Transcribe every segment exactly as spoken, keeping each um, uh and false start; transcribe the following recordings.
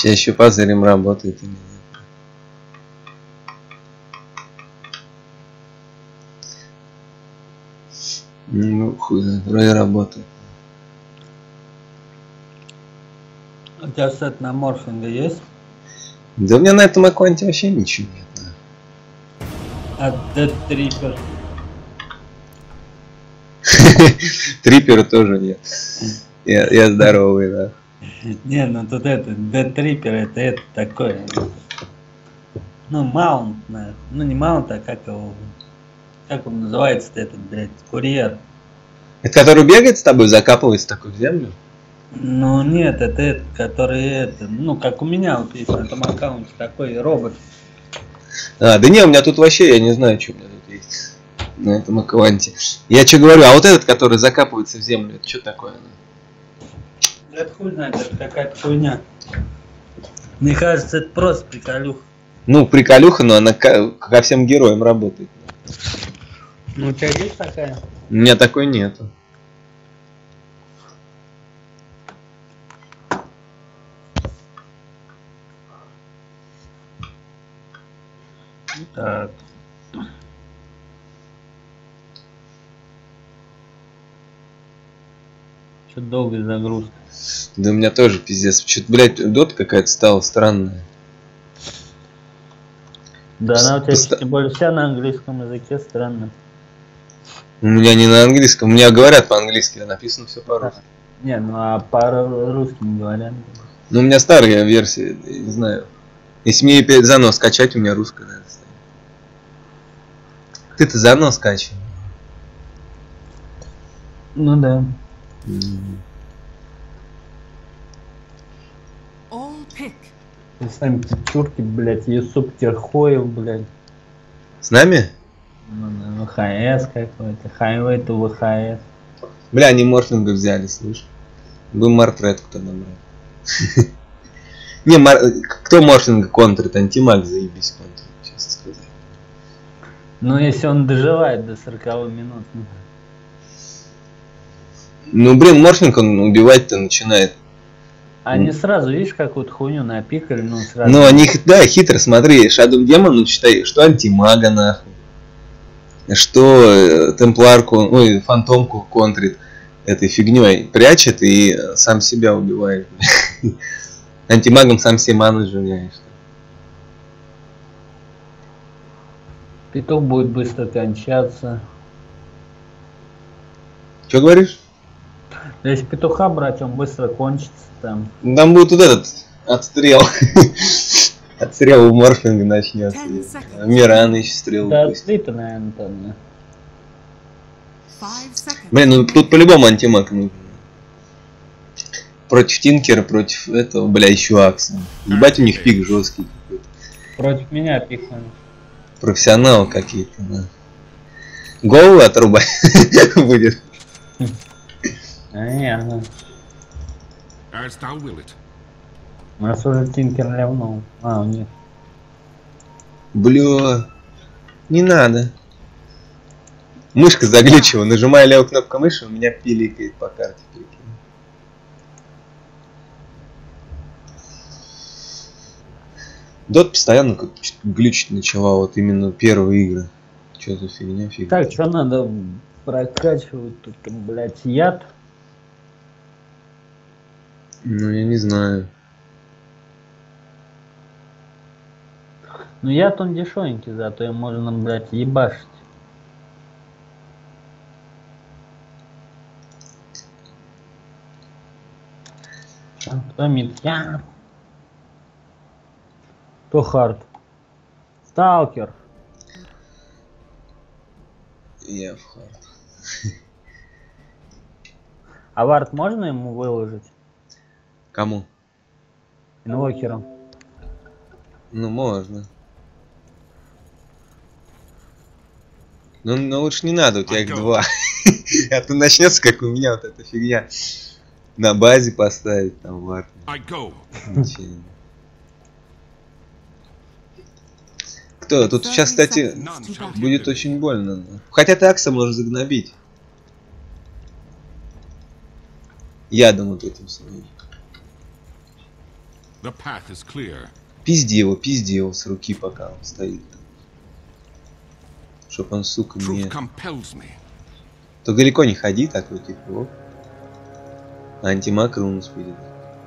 Сейчас еще пазарем работает. Ну, хуй, вроде работает. У тебя сет на морфинга есть? Да у меня на этом аккаунте вообще ничего нет. А Dead Tripper? Трипера тоже нет. Я, я здоровый, да. Не, ну тут это, Dead Tripper это, это такое. Ну, маунт, наверное. Ну не маунт, а как его. Как он называется-то этот, блядь, курьер. Это который бегает с тобой, закапывается такой в землю? Ну нет, это этот, который это. Ну, как у меня вот есть на этом аккаунте такой робот. А, да не, у меня тут вообще, я не знаю, что у меня тут есть на этом аккаунте. Я что говорю, а вот этот, который закапывается в землю, это что такое? Это хуй знает, это какая-то хуйня. Мне кажется, это просто приколюха. Ну, приколюха, но она ко, ко всем героям работает. Ну, у тебя есть такая? У меня такой нету. Так. Что долгая загрузка. Да у меня тоже пиздец. Что-то, блядь, дот какая-то стала странная. Да, она у тебя Поста... тем более вся на английском языке, странно. У меня не на английском. У меня говорят по-английски, а написано все по-русски. А, не, ну а по-русски не говорят. Ну у меня старая версия, я не знаю. Если мне опять заново скачать, у меня русская, наверное, стоит. Ты-то заново скачивай. Ну да. Mm-hmm. И сами чурки, блядь, Юсуп Терхоев, блядь. С нами? Ну, ну, ВХС какой-то, Highway to ви эйч эс. Бля, они морфинга взяли, слышь. Будем мартретку тогда брать. Не, мар... кто морфинга контрит? Антимаг заебись контрит, честно сказать. Ну, если он доживает до сорока минут. Ну, блин, морфинг он убивать-то начинает. Они сразу, видишь, какую-то хуйню напикали, ну сразу. Ну, они, да, хитро, смотри, Shadow Demon, ну, читай, что антимага, нахуй. Что э, темпларку, ой, фантомку контрит этой фигней, прячет и сам себя убивает. Антимагом сам себе ману сжигаешь. Петух будет быстро кончаться. Что говоришь? Если петуха брать, он быстро кончится там. Там будет вот этот отстрел. Отстрел у морфинга начнется. Миран еще стрел. Да, отстрел-то, наверное, там. Блин, ну тут по-любому антимаг нужен. Против Тинкера, против этого, бля, еще Акса. Ебать, у них пик жесткий какой-то. Против меня пикнули. Профессионалы какие-то, да. Голову отрубать будет. А, не, ага. У нас уже Тинкер ливнул. А, у них. Бля. Не надо. Мышка заглючила. Нажимая левую кнопку мыши, у меня пиликает по карте. Дот постоянно как глючить начала, вот именно первые игры. Что за фигня, фигня. Так, что надо прокачивать тут, блядь, яд? Ну, я не знаю. Ну, яд он дешевенький, зато им можно, блядь, ебашить. Кто мид? Я. Кто хард? Сталкер. Я в хард. А вард можно ему выложить? Кому? Инвокером. Ну, можно. Ну, ну лучше не надо, у тебя их два. А то начнется, как у меня, вот эта фигня. На базе поставить там вард. Кто? Тут сейчас, кстати, будет очень больно. Хотя ты Акса можешь загнобить. Ядом вот этим своим. The path is clear. Пизди его, пизди его с руки, пока он стоит. Чтоб он, сука, не... Truth compels me. То далеко не ходи, так вот типа. Оп. Антимаг рунус будет.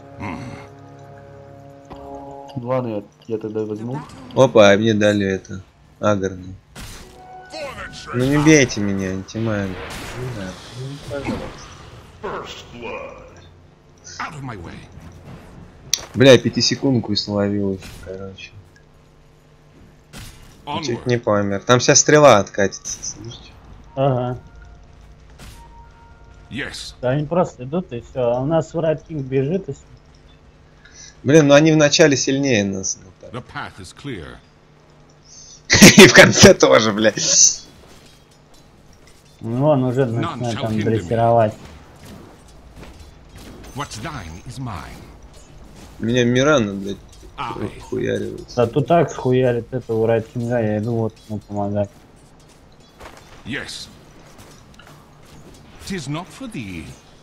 Ладно, я, я тогда возьму. Опа, а мне дали это. Агрный. Ну не бейте меня, антимаг. Не надо. Ну, пожалуйста. Out of my way. Бля, пятисекундку и словил еще, короче. Чуть не помер. Там вся стрела откатится, слышите? Ага. Yes. Да они просто идут и все. А у нас Wright King бежит и все. Блин, ну они вначале сильнее нас. Ну, так. The path is clear. И в конце тоже, блядь. Ну он уже начинает там дрессировать. What's thine is mine. Меня Мирана, блядь, I. хуяривается. Да тут так схуярит этого Wright King, я иду вот ему помогать. Yes. 'Tis not for thee.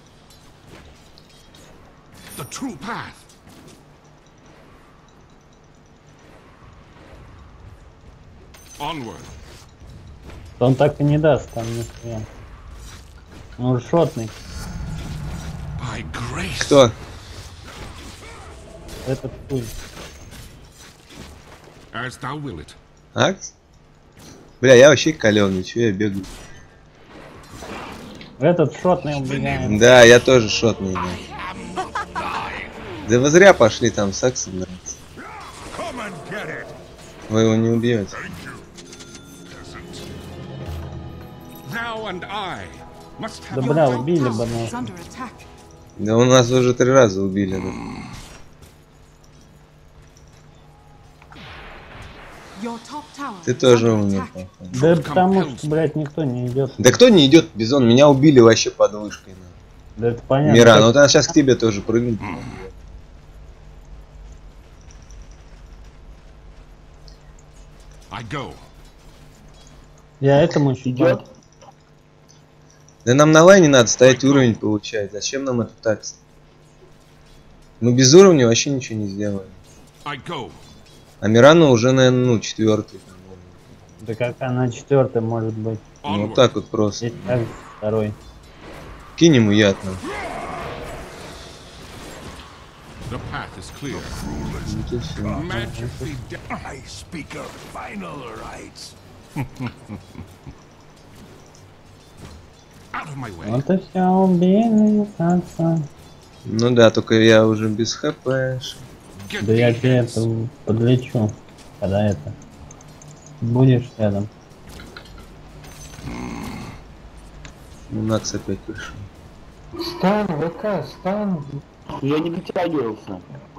The true path. Onward. Он так и не даст там нихуя. Ну шотный. By grace. Кто? Этот хуй. As thou will it. Акс? Бля, я вообще калёный, чё я бегаю? Этот шотный убегает. Да, я тоже шотный. Да, да вы зря пошли, там сакс нравится. Вы его не убьете. Thou and I must Да have бля, убили бы нас. Да у нас уже три раза убили. Да. Ты тоже умер, походу. Да потому что, блядь, никто не идет. Да кто не идет, Бизон? Меня убили вообще под вышкой. На. Да это понятно. Миран, вот она сейчас к тебе тоже прыгнет. I go. Я этому еще Идет. Да нам на лайне надо стоять уровень получать. Зачем нам это так? Мы без уровня вообще ничего не сделаем. I go. А Мирану уже, наверное, ну, четвертый. Да как она четвертая может быть? Ну, вот так вот просто. Здесь так второй. Кинь ему яд нам. The path is clear. Вот и всё. Magically de- I speak of final rights. Out of my way. Вот и все, убили отца. Ну да, только я уже без хп. Get Да я thee тебе hence. это подлечу, когда это будешь рядом. Ну, Накс опять пришел. Стан, ВК, стан. Я не дотягивался.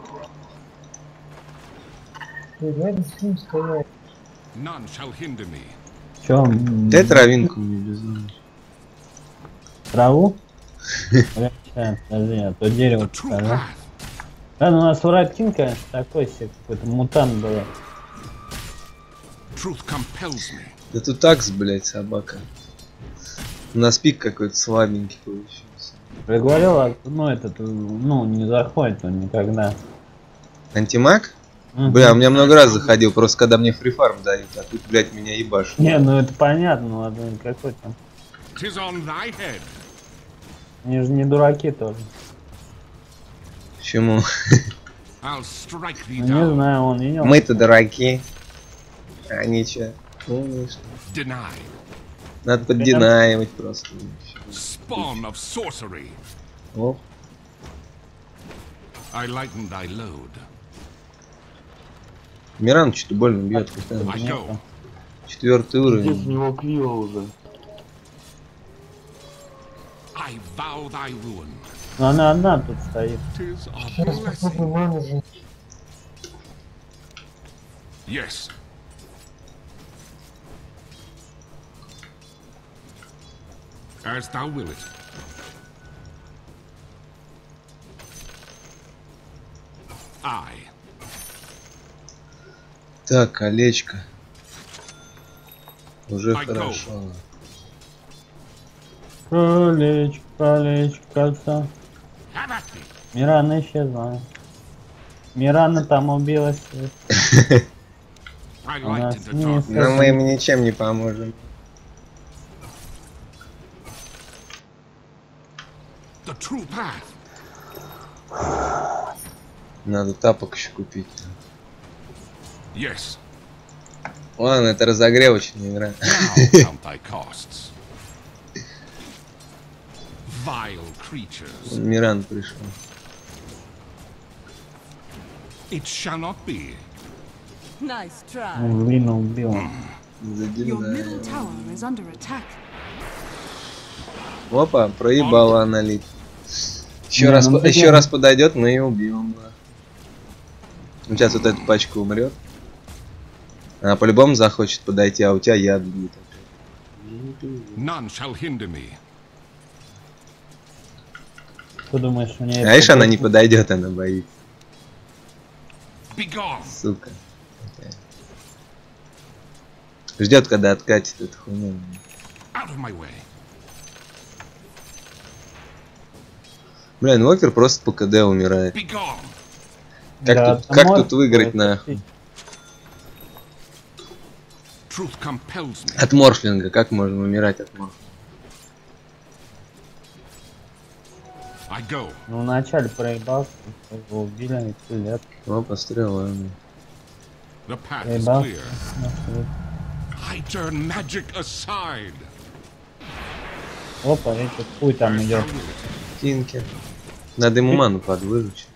Рядом с ним стоять. None shall hinder me. Че, Дай травинку мне, Бизон. траву? Сейчас, подожди, а то дерево The true покажу. path. Да, ну у нас Wright King, конечно, такой себе какой-то мутант был. Truth compels me. Да тут такс, блядь, собака. У нас пик какой-то слабенький получился. Я говорил, а, ну этот, ну не заходит он никогда. Антимаг? Мгм. Бля, у меня много раз заходил, просто когда мне фрифарм дают, а тут, блядь, меня ебашут. Не, ну это понятно, ладно, какой там. 'Tis on thy head. Они же не дураки тоже. Почему? I'll strike thee Ну, не down. знаю, он видел. Мы-то дураки. А ничего. Конечно. Deny. Надо поддинаивать просто. Spawn of sorcery. О, I lighten thy load. Миран что-то больно бьет. I go. Четвертый Здесь у уровень. него криво уже. I vow thy ruin. Но она одна тут стоит. 'Tis a blessing. менеджер. Yes. As thou will it. I. Так, колечко. Уже I go. хорошо. Колечко, колечко, кольцо. Have at thee. Мирана исчезла. Мирана там убилась. I Она light с into ней darkness. Но мы им ничем не поможем. The true path. Надо тапок еще купить. Yes. Ладно, это разогревочная игра. Now count thy costs. Vile creatures. Миран пришел. It shall not be. Nice try. Блин, убил. Your Задел, middle да. tower is under attack. Опа, проебала аналит. Еще Не, раз, ну по- ты еще не- раз подойдет, мы ее убьем. Сейчас вот эта пачка умрет. Она по-любому захочет подойти, а у тебя яд будет. None shall hinder me. Ты думаешь, у нее... А видишь, она не подойдет, она боится. Begone. Сука. Ждет, когда откатит эту хуйню. Out of my way. Бля, инвокер просто по КД умирает. Begone. Как, Да, тут, ты как можешь тут выиграть это нахуй? Truth compels me. От морфлинга, как можно умирать от морфлинга? I go. Ну, вначале проебался, его убили, и все лет. О, пострела. The path is Проебался. clear. I turn magic aside. Опа, видите, хуй там As идет. thou wilt. Тинки. Надо ему ману подвыручить.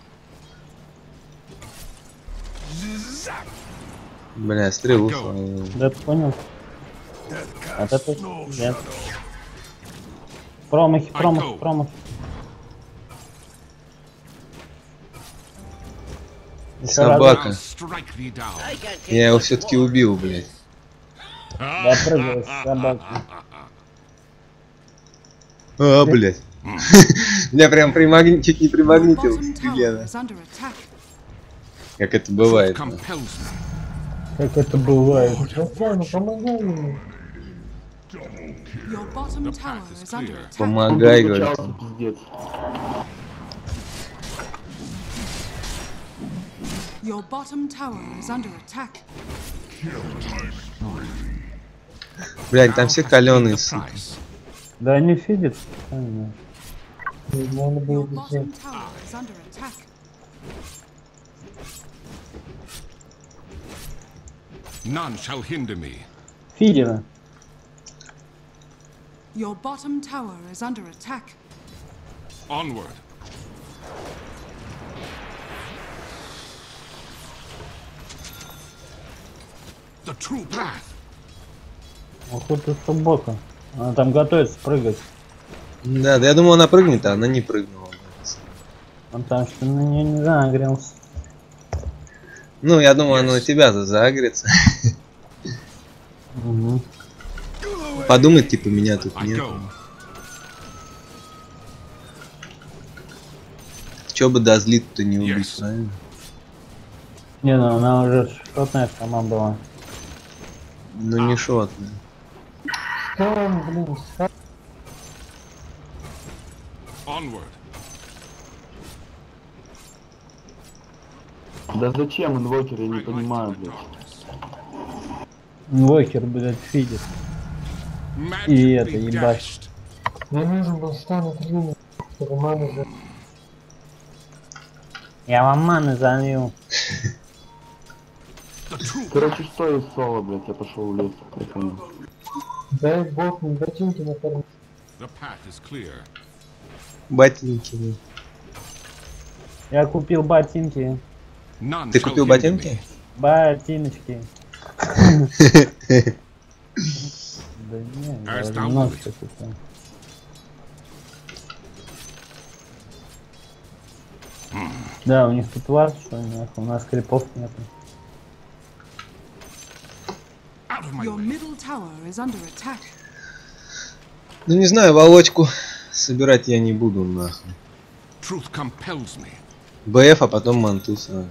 Бля, стрелу словил. Да ты понял? Death А casts это no нет. shadow. Промахи, I промахи, go. промахи. Еще Собака. I'll strike thee down. Я его все-таки убил, блядь. разок допрыгал с собаки. А, блядь. Меня прям примагни... чуть не Your примагнитил bottom к tower стене. is under attack. Как это Truth бывает. compels me. Как это бывает? Татьяна, помогай ему. Your bottom The tower path is is under clear. attack. Помогай, говорит Переключался, он. пиздец. Your bottom tower is under attack. Блядь, там все каленые. The price. Да не фидит. Правильно. Надо было Your бежать. bottom tower is under attack. None shall hinder me. Фидера. Your bottom tower is under attack. Onward. The true path. Охота собака. Она там готовится прыгать. Да, да я думал, она прыгнет, а она не прыгнула. Он там что на нее не загрелся. Ну, я думал, она на тебя-то загрется. Угу. Подумать, типа, меня тут I нет. go. Че бы дозлит-то не убить, Yes. правильно? Не, ну она уже шотная сама была. Ну не шотно. Стан, блин, стан. Onward. Да зачем инвокер, я не I light понимаю, into блядь. darkness. Вокер, блядь, фидит. И это, Magically ебать. dashed. Мне нужен был стан от Рины, чтобы маны за... Я вам маны залил. The true Короче, что из соло, блядь, я пошел в лес. Я понял. Дай бог мне ботинки на форму. The path is clear. Ботинки. Я купил ботинки. None Ты shall купил hinder ботинки? me. Ботиночки. Да не, А я стал немножко быть? купил. Да, у них тут вард, что нахуй, у нас крипов нету. Out of my Your way. middle tower is under attack. Ну не знаю, волочку собирать я не буду, нахуй. Truth compels me. БФ, а потом манту сразу.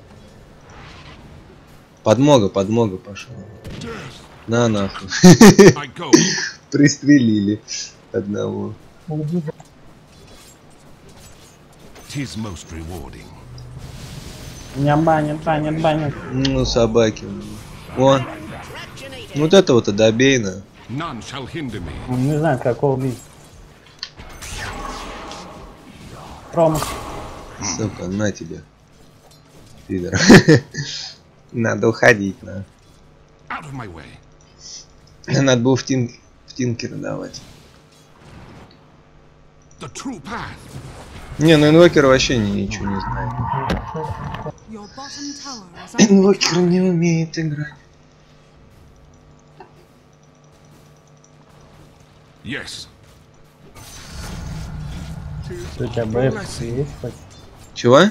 Подмога, подмога пошел. На нахуй. I go. Пристрелили одного. Tis most rewarding. Меня банят, банят, банят. Ну, собаки. Вон. Вот это вот и добей, на. None shall hinder me. Он не знает, как его убить. Промах. Сука, на тебе. Пидор. Надо уходить, на. Out of my way. Надо было в, тин... в тинкера давать. The true path. Не, ну инвокер вообще ни- ничего не знает. Your bottom tower is under Инвокер attack. не умеет играть. Yes. У тебя БФ есть хоть? Чего?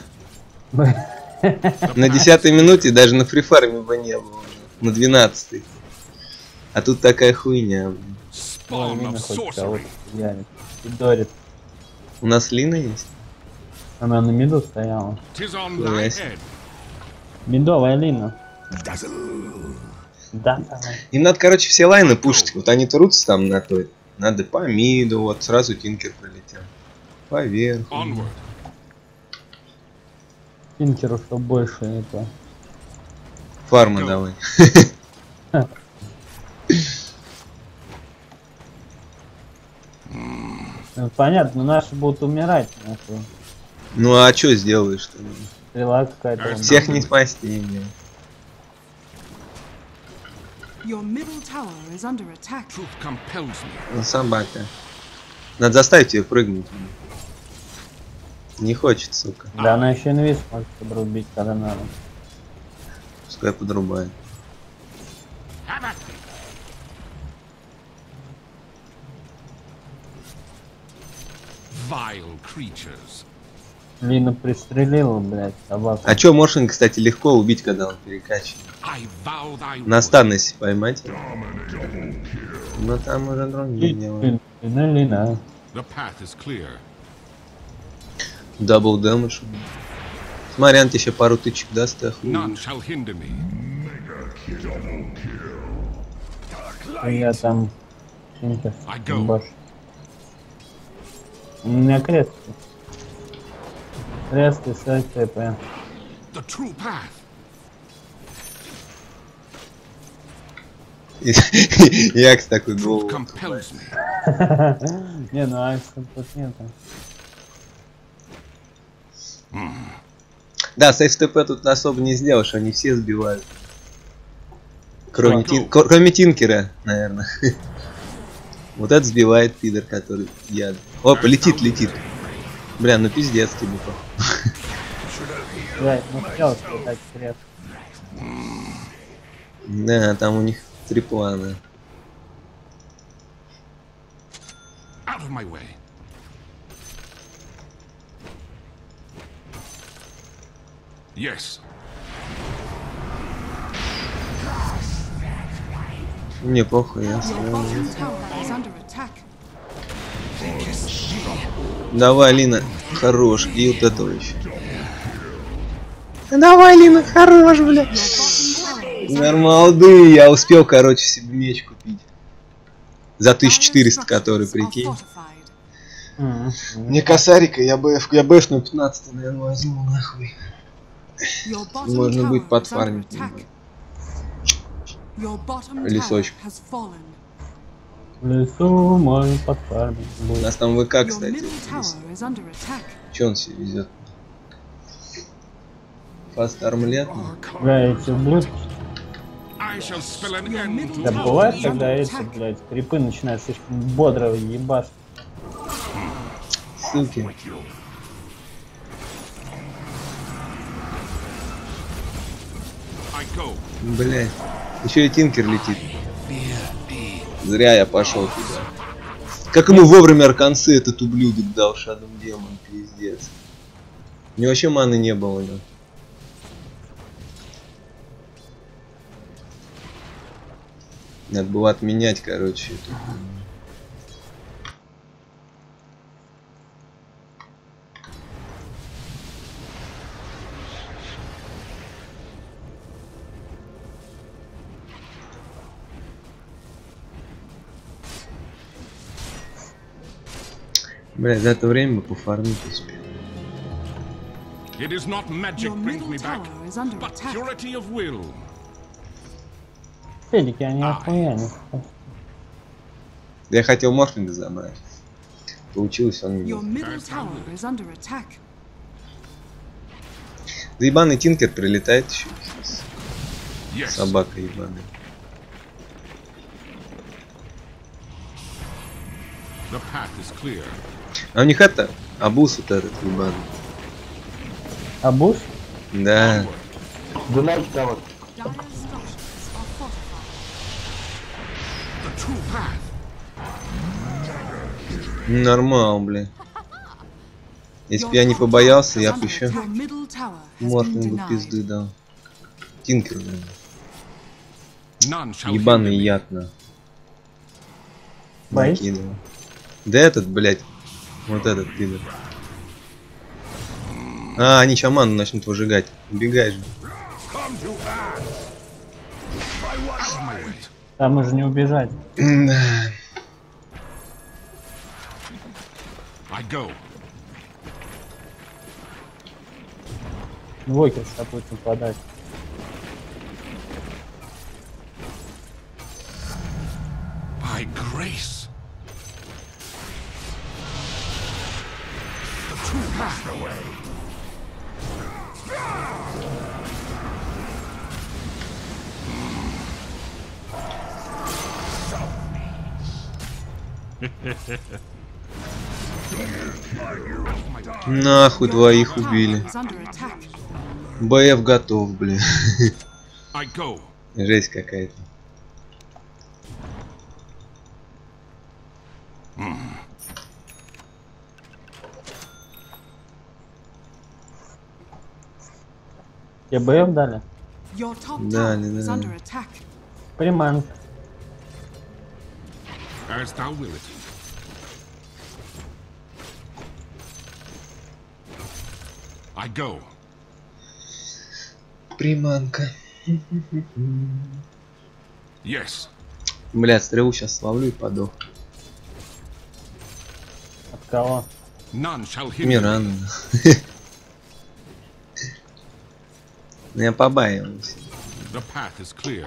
На десятой минуте даже на фрифарме бы не было уже. На двенадцатой. А тут такая хуйня. блин. Ой, Spawn Лина of хоть кого-то sorcery. явит. И Дорит. У нас Лина есть? Она на миду стояла. Tis on Yeah, thy I see. head. Медовая Лина. Dazzle. Да, давай. Им надо, короче, все лайны пушить. Вот они трутся там на той. Надо по миду, вот сразу тинкер пролетел. Поверху. Onward. Тинкеру, что больше это. Фарма давай. Ну, понятно, наши будут умирать. Нахуй. Ну а что сделаешь-то? Стрела какая-то. вон. Всех не спасти. блин. Your middle tower is under attack. Truth compels me. Ну, собака. Надо заставить ее прыгнуть. блин. Не хочет, сука. Да, она еще инвиз может подрубить, когда надо. Пускай подрубает. Have at me. Vile creatures. Лина пристрелила, блядь, собаку. А чё, Моршин, кстати, легко убить, когда он перекачан. I vow thy На wood. станности поймать. Но там уже другие дела. Лина, Лина, Лина. The path is clear. Дабл дэмэдж. Смотри, он тебе еще пару тычек даст, и охуеть. None shall hinder me. Я там... Тинкер. I go. Баш. У меня крест. Крест и с ТП. The true path. И Акс такой Truth голову. compels me. Не, ну Айс тут нет. Да, с эф тэ пэ тут особо не сделаешь, они все сбивают. Кроме, Что? тин... ко- Кроме Тинкера, наверное. Вот этот сбивает пидор, который яд. Опа, летит, летит. Бля, ну пиздец тебе. Блядь, ну хотел дать крест. Да, там у них три плана. Out of my way. Yes. Мне похуй, я Your сразу. bottom tower is under attack. Давай, Лина, хорош. И вот этого еще. Давай, Лина, хорош, бля. Your bottom tower is under Нормалды, я успел, короче, себе меч купить. За тысячу четыреста, Dire который, structures are прикинь. fortified. Мгм. Мне косарика, я бы я бэш на пятнадцать, наверное, возьму, нахуй. Your bottom Можно tower будет is under подфармить. attack. Your bottom tower Лесочек. has fallen. В лесу мой подфармить У будет. нас там ВК, Your кстати. middle tower is under attack. Че он себе везет? Фаст армлет? Бля, эти ублюдки. I shall spell an Your end middle to Да tower бывает, is когда under эти, attack. блядь, крипы начинают слишком бодро ебашить. Суки. I go. Блять. Еще и Тинкер летит. Зря я пошел туда. Как ему вовремя арканцы этот ублюдок дал Шадом Демон, пиздец. У него вообще маны не было, да. Надо было отменять, короче, эту. Бля, за это время бы пофармить успел. It is not magic Your brings middle me back, tower is under but attack. purity of will. Педики, они охуенные. Я хотел морфинга забрать. Получилось он Your не. middle tower is under attack. Да ебаный Тинкер прилетает еще. Yes. Собака ебаная. The path is clear. А у них это, абус вот этот ебаный. Абуш? Да. Дунай тавер. Dire's structures are fortified. The true path. Нормал, бля. Если Your бы я не top побоялся, tower я is бы under еще attack. Your middle tower has been морфингу denied. пизды дал. Тинкер, блин. None shall Ебаный hinder me. яд на. Боишься? Накидывал. Да этот, блядь. Вот этот пидор. А, они шаману начнут выжигать. Убегай же. Там уже не убежать. Да. I go. Вокер с тобой нападать. By grace. The true path away. Нахуй двоих убили. Is under attack. БФ готов, блин. I go. Жесть какая-то. Тебе БФ дали? Your top Да, tower да, is да. under attack. Приманка. As thou wilt. I go. Приманка. Yes. Блядь, стрелу сейчас словлю и подох. От кого? None shall hinder me. Мирана. Ну я побаивался. The path is clear.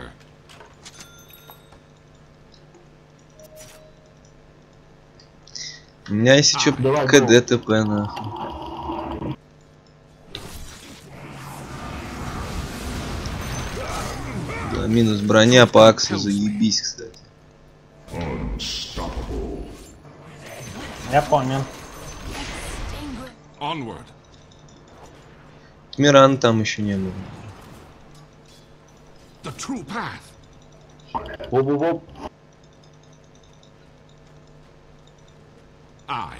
У меня если чё Давай, КД ТП нахуй. Да, минус броня по аксу, заебись, кстати. Я помню. Onward. Миран там еще не было. The true path. Воп-воп. I.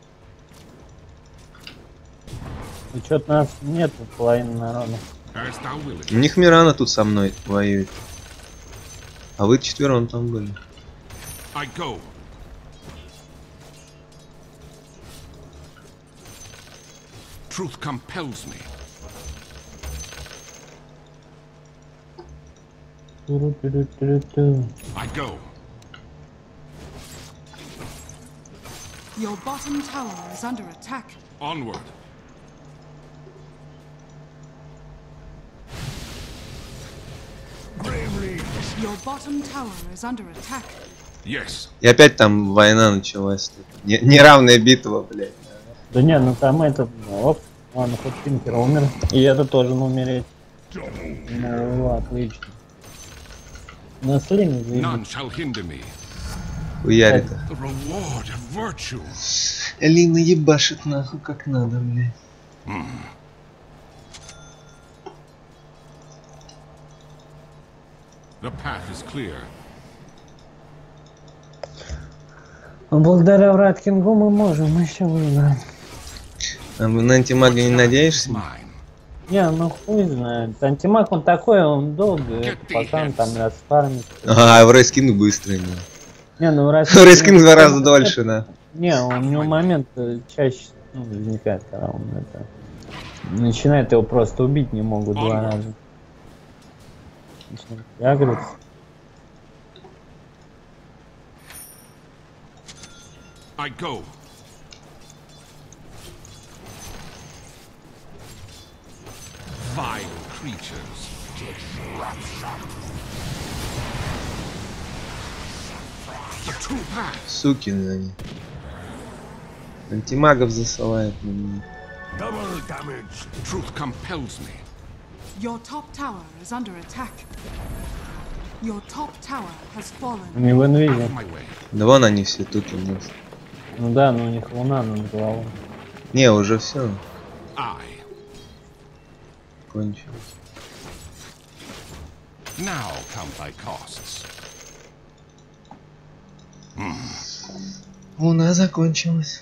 И чё-то нас нет половины народа. As thou wilt. У них Мирана тут со мной воюет. А вы четвером там были. I go. Truth compels me. Ту-ру-ту-ру-ту-ру-ту. I go. Your bottom tower is under attack. Onward. Your bottom tower is under attack. Yes. И опять там война началась. Не- неравная битва, блядь. Да не, ну там это... Оп, ладно, хоть Тинкер умер. И это тоже на умереть. Ну, отлично. На слиме заебись. None shall hinder me. Хуярит. The reward of virtue. Лина ебашит нахуй как надо, блядь. The path is clear. Благодаря Враткингу мы можем еще выиграть. А на антимага не надеешься? Mine. Не, ну хуй знает. Антимаг он такой, он долго, Get пока он these там hands. А, расфармит. в рейскин быстрый, да. Не, ну раз... Рейскин в два раза дольше, да. Не, у него момент э, чаще ну, возникает, когда он это... Начинает его просто убить не могут два раза. Начинает ягриться. I go. creatures. The true path. Сукины они. Антимагов засылает на меня. Double damage. Truth compels me. Your top tower is under attack. Your top tower has fallen. Не в инвизе. Out of my way. Да вон они все тут у нас. Ну да, но у них луна над головой. Не, уже все I. кончилось. Now come thy costs. Луна закончилась.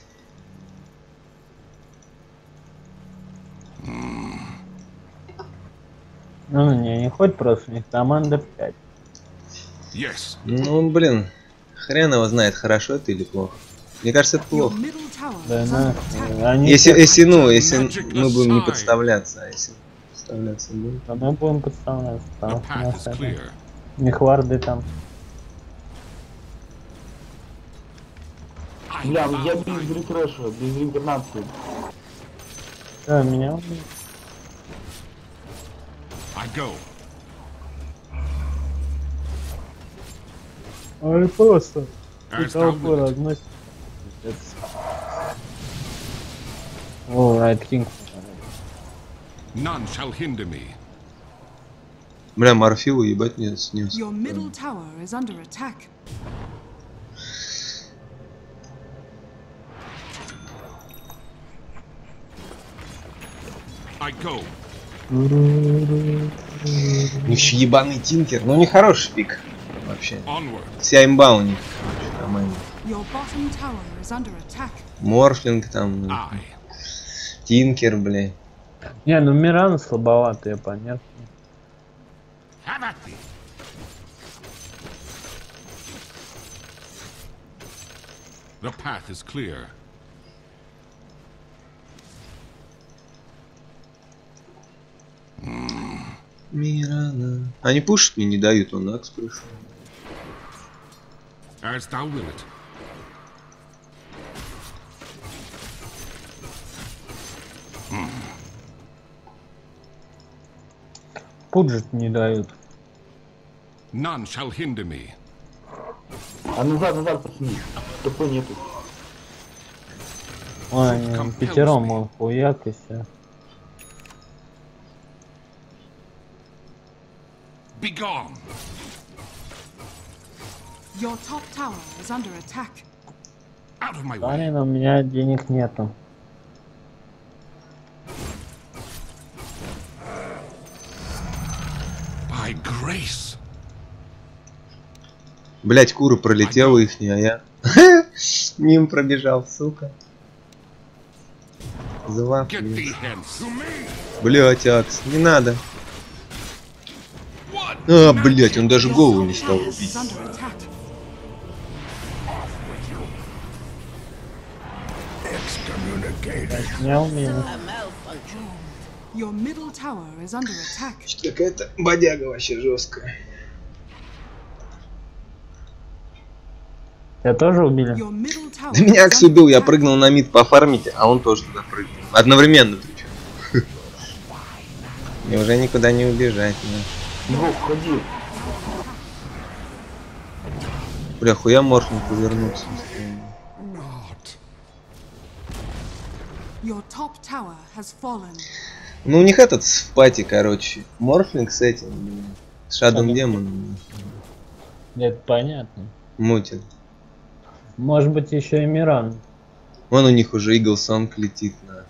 Ну не, не хоть просто, у них команда пять. Yes. Ну блин, хрен его знает, хорошо это или плохо. Мне кажется, это Your плохо. middle tower Да is на, under attack. они Если, всех- если, ну, если Magic мы будем не aside. подставляться, а если подставляться будем. А мы будем подставляться, The потому что у path нас is это- clear. у них варды там. I Бля, bow я thy- без рефреша, без реинкарнации. Да, меня убили. I go. Ой, просто. As thou Толпу wilt. разносит. О, Райт Кинг. None shall hinder me. Бля, Морфилу ебать не снес. Your middle tower is under attack. I go. У них еще ебаный Тинкер, ну не хороший пик вообще. Onward. Вся имба у них, короче, нормально. Your bottom tower is under attack. Морфлинг там, I. Тинкер, бля. Не, ну Миран слабоватые, понятно. Have at thee. The path is clear. Мирана. Они пушить мне не дают, он Акс пришел. As thou wilt. Пуджит не дают. None shall hinder me. А назад, назад, пацаны. Такой нету. Ой, они Compels пятером me. он хуяк и все. Begone. Your top tower is under attack. Out of my way. Парень, у меня денег нету. By grace. Блять, кура пролетела их, а я мимо пробежал, сука. Звав. Get thee hence. To me. Блять, Акс, не надо. What? А, блять, он даже Your голову top не стал tower рубить. is under attack. Excommunicated. Я умею. Your middle tower is under attack. Какая-то бодяга вообще жесткая. Тебя тоже убили? Your middle tower Да меня is Акс under убил, я attack. прыгнул на мид пофармить, а он тоже туда прыгнул. Одновременно причем. Мне уже никуда не убежать. Да. Бог, ходи. Бля, хуя Морфлинг повернуться. Not. Your top tower has fallen. Ну у них этот в пати, короче. Морфлинг с этим, блин, с Шадом Шадом. Демоном Это понятно. мутит. Может быть еще и Миран. Вон у них уже Игл Сонг летит на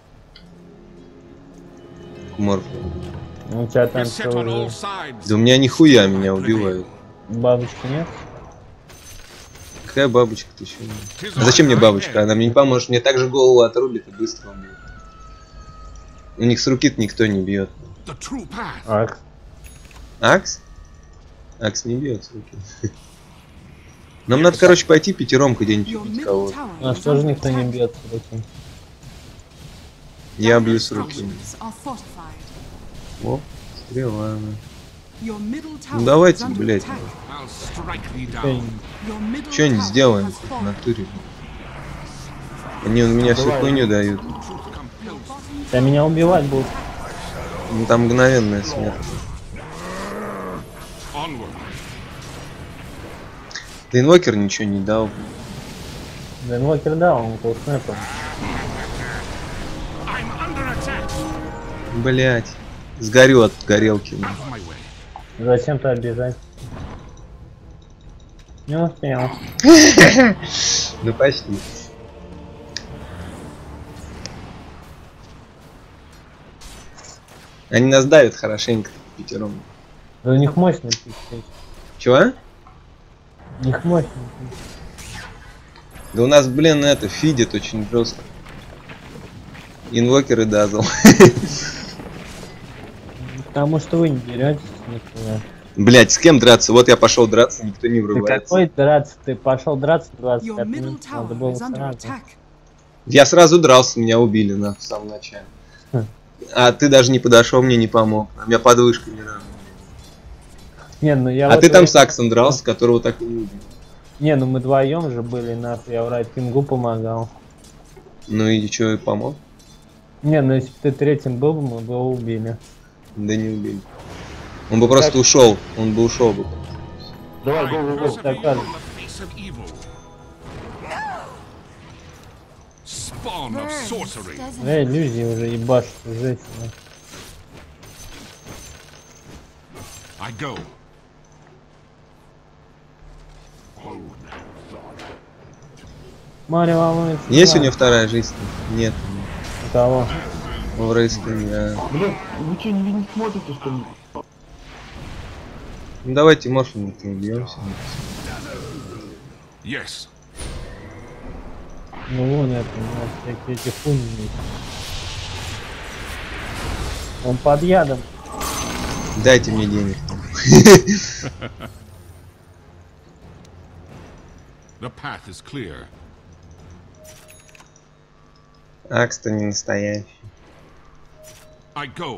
к Морфлингу. У тебя там Beset on all что, sides. Да у меня нихуя меня убивают. бабочки нет? Какая бабочка, ты чё? Tis А зачем мне on thy бабочка? head. Она мне не поможет. Мне также голову отрубит и быстро убьет. У них с руки никто не бьет. The true path. Акс. Акс? Акс не бьет с руки. Нам надо, короче, пойти пятером где-нибудь Your убить middle кого-то. tower У нас is тоже under никто не attack. бьет с руки. Я Dire бью с руки. structures are fortified. О, стрела. она. Your middle tower Ну давайте, is under блядь. attack. I'll strike thee Эй, down. Your middle Что-нибудь tower сделаем has в fallen. натуре. Они у меня всю Давай. хуйню дают. Truth compels. Да меня убивать будут. Ну там мгновенная смерть. Onward. Да инвокер ничего не дал. Да, инвокер дал, он был снэпом. I'm under attack. Блять. Сгорю от горелки. Out of my way. Зачем-то обижать. Не успел. Ну почти. Они нас давят хорошенько пятером. Да у них мощный пиздец. Чего? У них мощный. Да у нас, блин, это фидит очень жестко. Инвокер и дазл. Потому что вы не деретесь никуда. Блять, с кем драться? Вот я пошел драться, никто не Ты врубается. какой драться? Ты пошел драться двадцать Your пять middle минут, надо tower было is under сразу. attack. Я сразу дрался, меня убили на в самом начале. Хм. А ты даже не подошел, мне не помог. А меня подвышка не равна. Не, ну я А вот ты там в- с Аксом дрался, которого так и не убил. Не, ну мы вдвоем же были, нахуй, я в райтингу помогал. Ну и что, и помог? Не, ну если бы ты третьим был, бы, мы бы его убили. Да не убили. Он бы просто ушел. Он бы ушел бы. Давай, I го, го, го, persevere так, in так. the face of evil. Spawn of sorcery. Да, иллюзии уже ебашь, жесть. ну. I go. Марио волнуется. Есть у да. него вторая жизнь? Нет. У кого? В рейске, да. Блин, вы что, не, не смотрите, что ли? Ну давайте Морфина-то убьемся. Yes. Ну вон это, у нас всякие эти хуйни есть. Он под ядом. Дайте мне денег. The path is clear. Акс-то не настоящий. I go.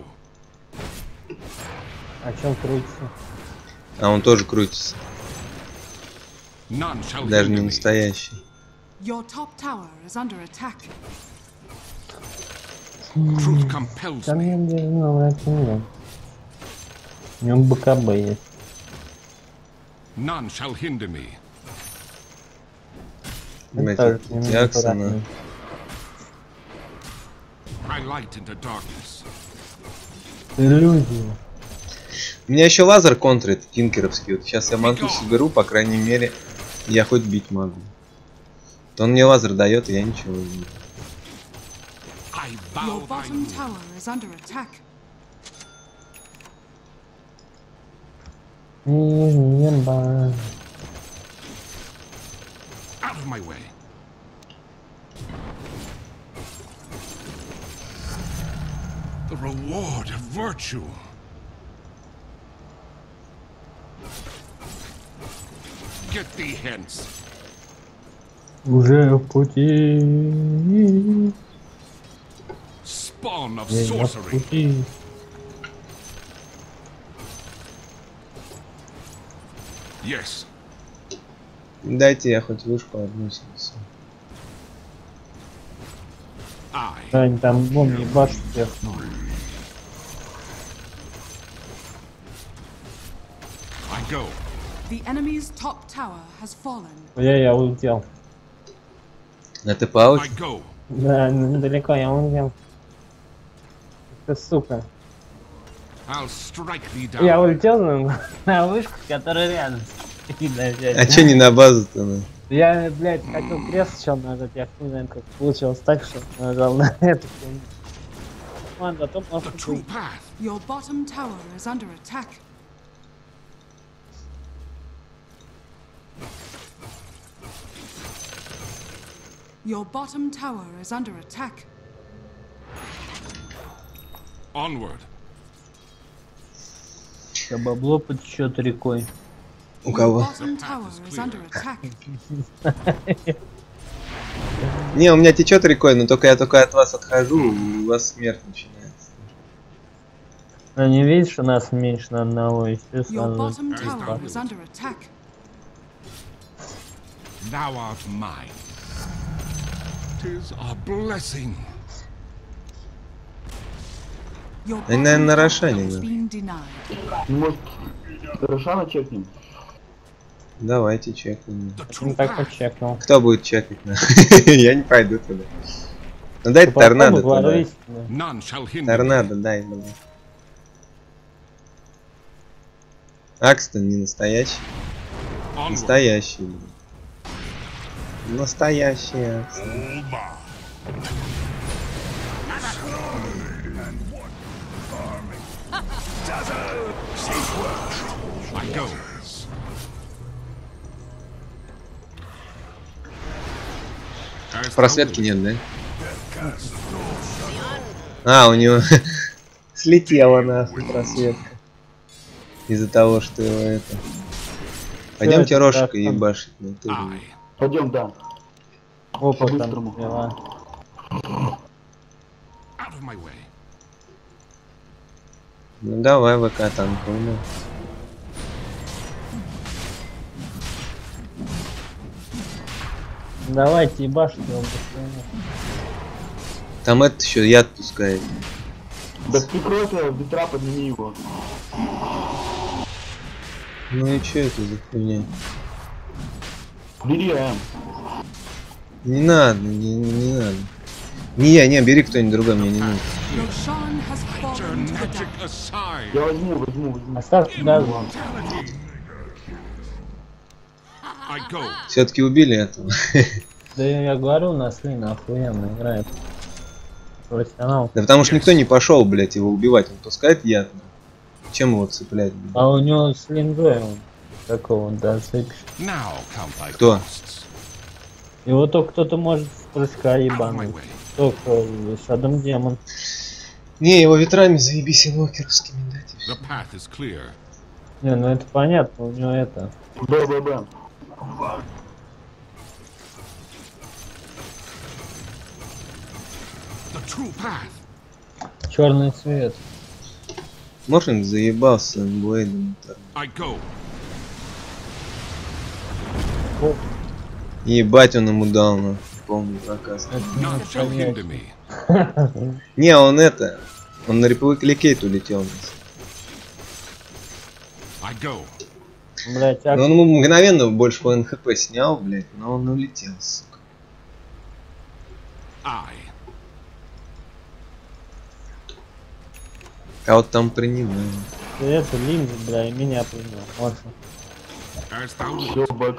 О чем крутится? А он тоже крутится. None shall Даже hinder не me. настоящий. Your top tower is under attack. Truth compels Там me. я не знал, это нет. У него БКБ есть. None shall hinder me. Блять, тоже эти немного Аксона. аккуратнее. I light into darkness. Иллюзии. У меня еще лазер контрит тинкеровский. Вот сейчас я манту соберу, по крайней мере, я хоть бить могу. То он мне лазер дает, и я ничего не вижу. I Your bow thy bottom rule. tower is under attack. Небо. Out of my way. The reward of virtue. Get thee hence. Уже в пути. Spawn of Я в sorcery. пути. Yes. Дайте я хоть вышку одну снесу. I. Они там вон ебашут всех. I go. The enemy's top tower has fallen. Я, я улетел. А ты I пауч? go. Да, недалеко я улетел. Ты сука. I'll strike thee Я down. улетел на, на вышку, которая рядом. И, блядь, А че не на базу-то? Ну? Я, блядь, хотел крест сначала нажать, я хуй знает, как получилось так, что нажал на эту хуйню. Ладно, зато The может true быть. path. Your bottom tower is under attack. Your bottom tower is under attack. Onward. Да бабло потечет рекой. У Your кого? bottom tower is under attack. Не, у меня течет рекой, но только я только от вас отхожу, и у вас смерть начинается. А не видишь, у нас меньше на одного, и все Your сразу. bottom tower is under attack. Thou art mine. 'Tis a blessing. Your Они, наверное, на bottom Рошане, tower has да. been denied. Может, Рошана чекнем? Давайте чекнем. The Ну true так path. почекнул. Кто будет чекать? на? Я не пойду туда. Ну дай торнадо туда. ворвись, да. None shall hinder me. Торнадо дай, блин. Акстон не настоящий. Onward. Настоящий. блин. Настоящий Акстон. All mine. I go. As thou Просветки wilt. нет, да? А, у него слетела нахуй просветка. Из-за того, что его это... Пойдемте это Рошика так, ебашить. Ну, ты же- I. Пойдем, да. Опа, там По-быстрому. дела. Out of my way. Ну давай, ВК танку. Ну. Давайте ебашьте его быстрее. Там это еще яд пускает. Да прикройся, ветра подними его. Ну и че это за хуйня? Бери М. Не надо, не, не надо. Не я, не, бери кто-нибудь другой, мне не нужно. Roshan has fallen to the Magic dark. aside. Я возьму, возьму, возьму. Оставьте газу. I go. Все-таки убили этого. Да я говорю, у нас Лина охуенно играет. Профессионал. Да потому что никто не пошел, блядь, его убивать. Он пускает яд. Чем его цеплять? блядь? А у него с линзой он такого, да, цепишь. Now count thy Кто? costs. Его только кто-то может с прыжка Out of my ебануть. way. Только Шадом Демон. Не, его ветрами заебись инвокеровскими дать. и всё. The path is clear. Не, ну это понятно, у него это. Б, Б, Б. The true path. Черный цвет. Морфинг заебался с Блейдом. I go. Ебать, он ему дал на полный проказ. Это не None shall понять. hinder me. Не, он это. Он на репликейт улетел. I go. Блять, а Но он ему мгновенно больше по эн хэ пэ снял, блядь, но он улетел, сука. I. А вот там принимаем. это линза, бля, и меня принял. Морфин. As thou wilt. Все, бэк.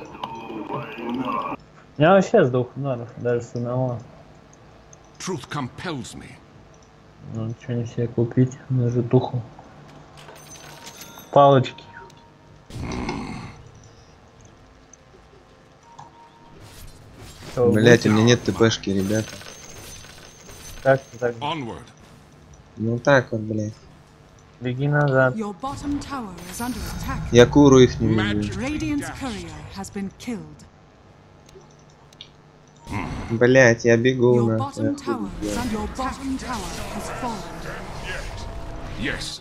У меня вообще с двух ударов, даже с одного. Truth compels me. Ну, что не себе купить на житуху. Палочки. Что, Блять, у меня нет ТПшки, ребята. Так, так, Onward. Ну так вот, блять. беги назад. Your bottom tower is under attack. Я куру их не Magic. вижу. Radiant's courier has been killed. Блять, я бегу Your на. bottom tower is under your bottom tower has fallen. Yes.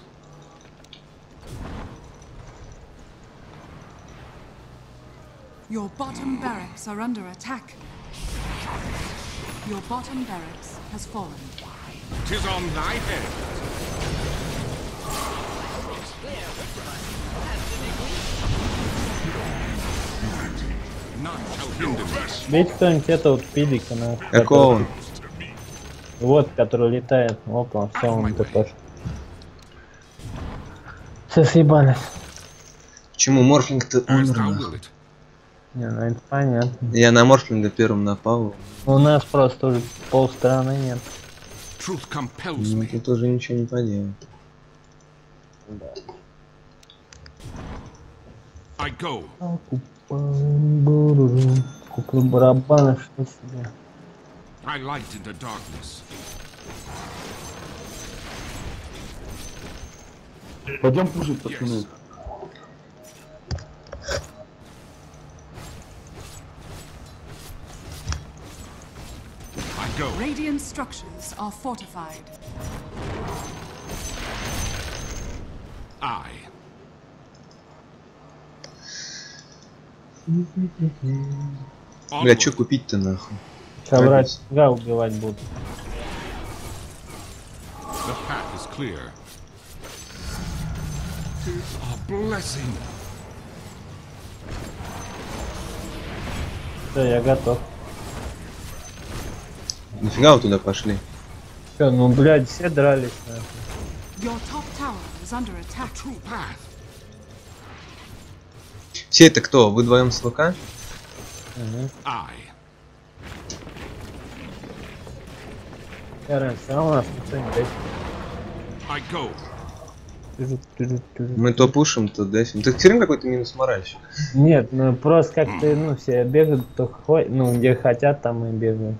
Your bottom barracks are under attack. Your bottom barracks has fallen. Tis on thy head. None shall hinder me. Бейте кто-нибудь этого пидика на. Какого? Вот, который летает. Опа, все, он ТП. Все съебались. Почему Морфлинг-то As умер? thou нахуй? wilt. Не, ну это понятно. Я на Морфлинга первым напал. У нас просто уже полстраны нет. Truth compels Ну me. тут уже ничего не поделать. I go. Куплю барабаны, что себе. I light into darkness. Пойдем пушить, пацаны. I go. Radiant structures are fortified. I. Бля, Onward. что купить-то нахуй? Сейчас брать га убивать будут. The path is clear. Tis a blessing. Все, я готов. Нафига вы туда пошли? Все, ну блядь, все дрались нахуй. Your top tower is under attack. True path. Все это кто? Вы вдвоем с ВК? Угу. I. Я раньше, а у нас никто не дает. I go. Мы то пушим, то дефим. Ты все время какой-то минус моральщик. Нет, ну просто как-то, ну, все бегают, кто хоть, ну, где хотят, там и бегают.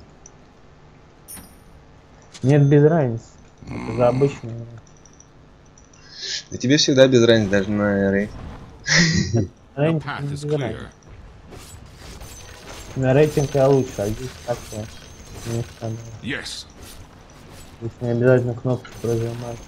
Нет, без разницы. Это за обычную. Да тебе всегда без разницы, даже на рейд. The Рейтинг path не is без clear. разницы. На рейтинг я лучше, а здесь как-то не становится. Yes. Здесь не обязательно кнопки прожимать.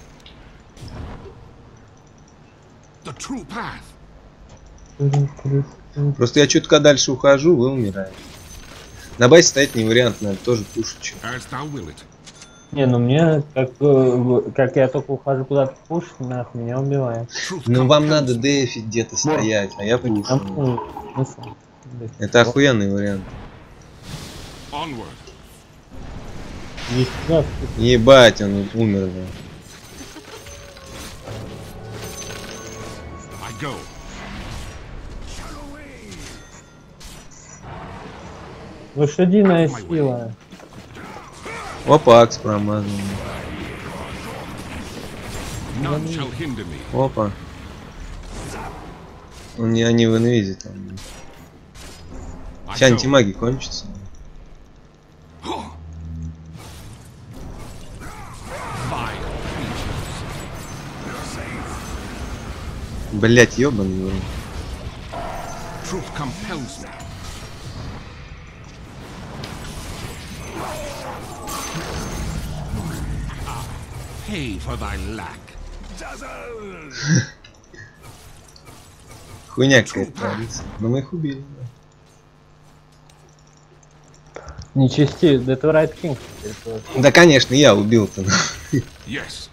The true path. Просто я чутка дальше ухожу, вы умираете. На базе стоять не вариант, надо тоже пушить. чё. As thou will it. Не, ну мне, как, э, как я только ухожу куда-то пушить, нахуй, меня убивает. Truth Ну вам compels надо me. дефить где-то стоять, а я Там, пушу. ну, смысл. Это охуенный вариант. Onward. Есть раз, Ебать, он умер. Да. I go. лошадиная сила. Опа, акс промазан. None shall hinder me. Опа. Он не, они в инвизе там. I Сейчас go. антимаги кончатся. Vile creatures. Блять, ёбаный в рот. Truth compels me. I pay for thy lack. Хуйня какая-то творится. Но мы их убили. Да, Нечестивец, да это Right King. Это... да конечно, я убил-то. Yes.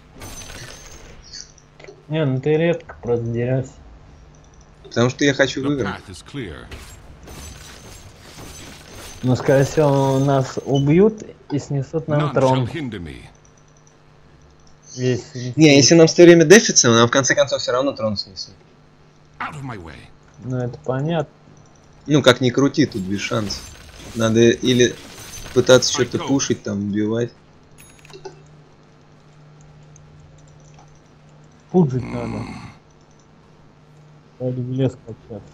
Не, ну ты редко просто дерешься. Потому что я хочу The выиграть. path is clear. Ну, скорее всего, нас убьют и снесут нам None shall трон. hinder me. Весь. Не, если нам все время дефится, нам в конце концов все равно трон снесут. Out of my way. Ну, это понятно. Ну, как ни крути, тут без шансов. Надо или пытаться что-то пушить, там, убивать. Пуджить надо. Надо в лес качаться.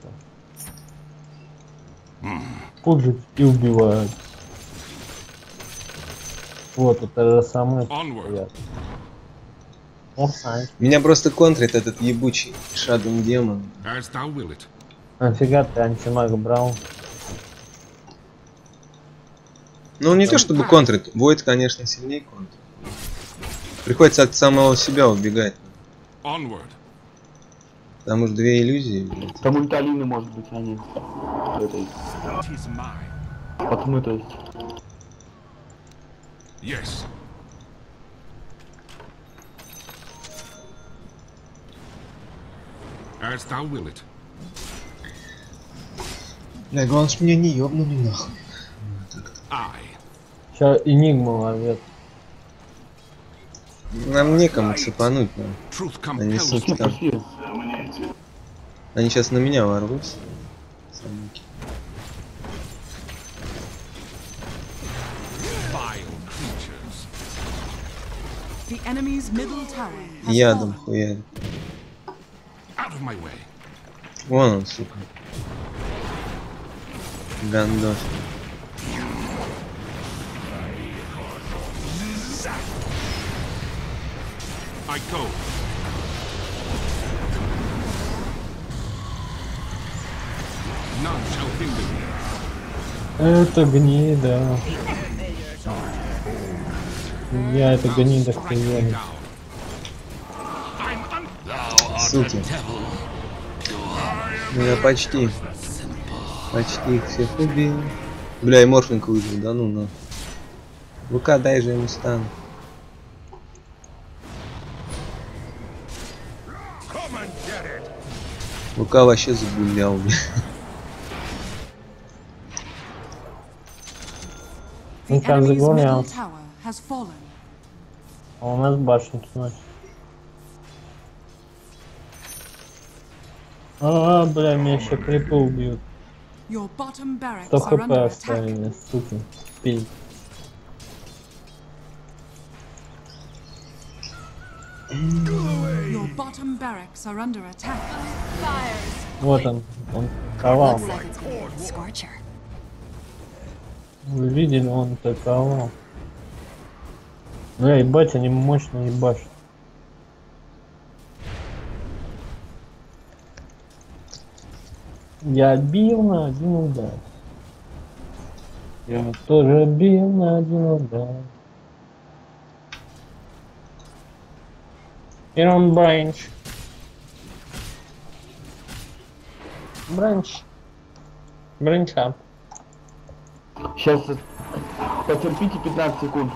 Пуджить и убивают. Вот, это самое Onward. приятное. Орсайн. Меня просто контрит этот ебучий Shadow демон. As thou will it. Нафига ты антимага брал? Ну, он не то чтобы контрит. Void, конечно, сильнее контрит. Приходится от самого себя убегать. Onward. Потому что две иллюзии, блядь. Там ульталины, может быть, они этой Tis mine. подмытой. Yes. As thou will it. Да, главное, что меня не ёбнули нахуй. I. Сейчас Энигма ловит. Нам некому цепануть, ну. Truth Они compels суки me. там. Пошли. Они сейчас на меня ворвутся. Самки. Vile creatures. The enemy's middle tower has Ядом fallen. хуярит. Out of my way. Вон он, сука. Гандос. I go. None shall hinder me. Это гнида. Я это гнида Strike me хуярю. down. I'm un- Суки. Ну я почти. Почти их всех убил. Бля, и морфинка выжил, да ну на. ВК дай же ему стан. Come and get it. Лука вообще загулял, бля. The Ну, как enemy's загулял. middle tower has fallen. А у нас башенки, значит. А, бля, меня еще крипы убьют. Your bottom barracks сто are хп under attack. оставили, сука. Пи. Your bottom barracks are under attack. Вот он, он ковал. Looks like it's gonna be a scorcher. Вы видели, он таковал. Бля, ебать, они мощно ебашат. Я бил на один удар. Я тоже бил на один удар. Ирон Бранч. Бранч. Бранча. Сейчас потерпите пятнадцать секунд.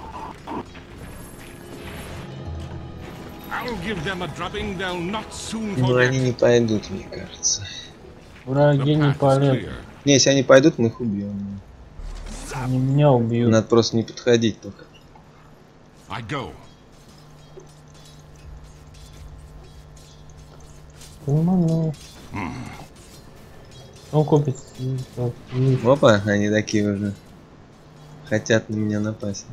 I'll give them a drubbing they'll not soon Ну они forget. не пойдут, мне кажется. Враги The не path is полезут. clear. Не, если они пойдут, мы их убьем. Они меня убьют. Надо просто не подходить только. I go. Ну, он купит. Опа, они такие уже. Хотят на меня напасть.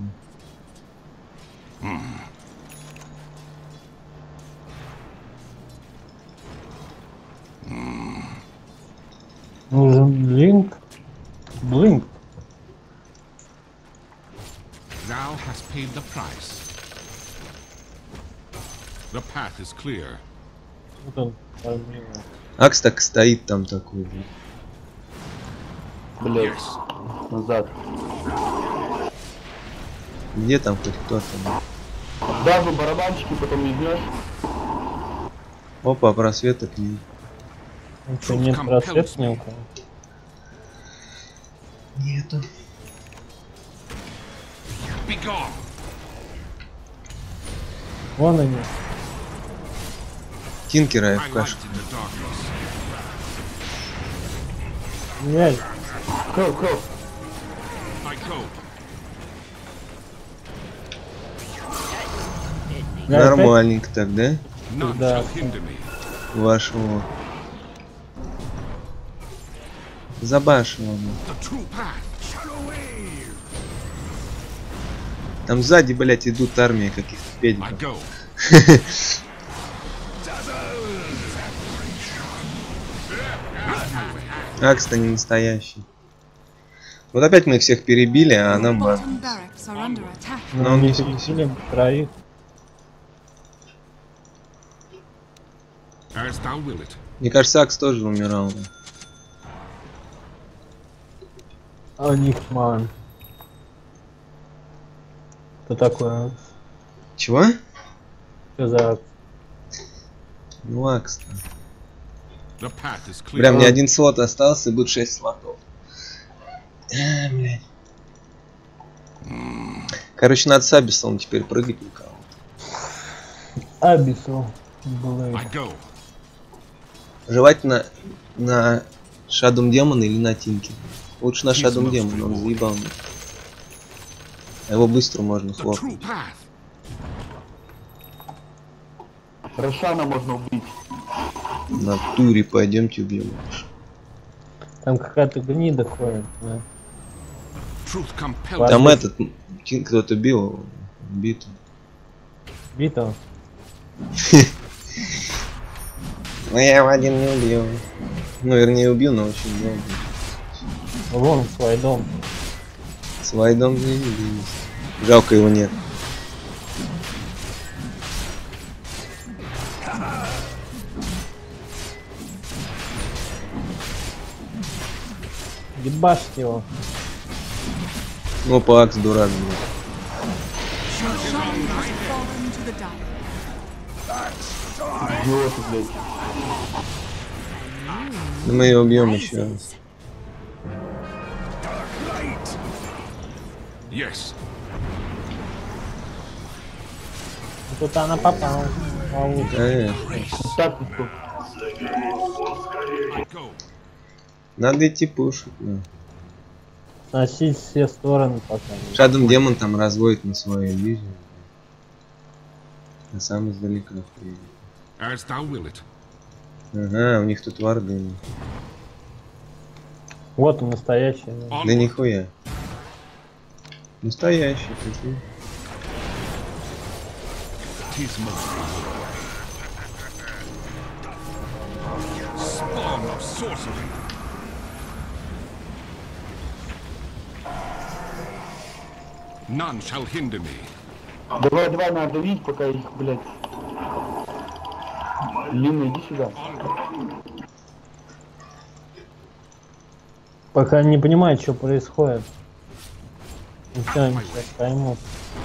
Нужен линк. Блинк. Thou hast paid the price. The path is clear. Вот он, помимо. Акс так стоит там такой. Блин. Блять, Yes. назад. Где там хоть кто-то? Блин? Даже барабанчики потом не жмешь. Опа, просветок нет. Ничего нет, просвет ни у кого. Нету. Be gone. Вон они. Тинкера My АФК. light in the darkness. Блядь. Кроп, кроп. I go. Бля, опять Нормальненько так, да? None Да. shall hinder me. Вашего. Забашивал. The true path. Там сзади, блять, идут армии каких-то I педиков. go. Акс-то не настоящий. Вот опять мы их всех перебили, а Your нам бан. bottom barracks are under attack. Но Ну, он не не пересилим троих. As thou will it. Мне кажется, Акс тоже умирал. Да. А у них ман. Что такое? Чего? Что за... Ну, Акс. The path is clear. Прям мне один слот остался, и будет шесть слотов. А, блядь. Короче, надо с Абиссом теперь прыгать на кого. Абису. Было. I go. Желательно на Шадум Демона или на Тинке. Лучше на Шадум Демона, он заебал меня. А его быстро можно The хлопнуть. true path. Рошана можно убить. На туре пойдемте убьем. Там какая-то гнида ходит. Да. Truth compels. Ладно. Там этот Тин кто-то бил, бит. Бита. Ну я его один не убил. Ну вернее убил, но очень много. Вон свой дом. С Вайдом заебись. Жалко его нет. Ебашь его. Ну по Акс дурак был. Your shrine has fallen to the dire. Идиоты, блядь. Да мы ее убьем еще. Yes. Тут она попала. получше. Конечно. Тактику. Go. Надо идти пушить. Да. Сносить все стороны пока. Shadow Demon там разводит на свою иллюзию. А сам издалека приедет. As thou will it. Ага, у них тут варды. Вот он настоящий. да. Да Onward. нихуя. Настоящий, прикинь. Tis more. Spawn of sorcery. None shall hinder me. Давай, давай, надо давить, пока их, блядь. Лина, иди сюда. Пока не понимают, что происходит. И все, они сейчас поймут.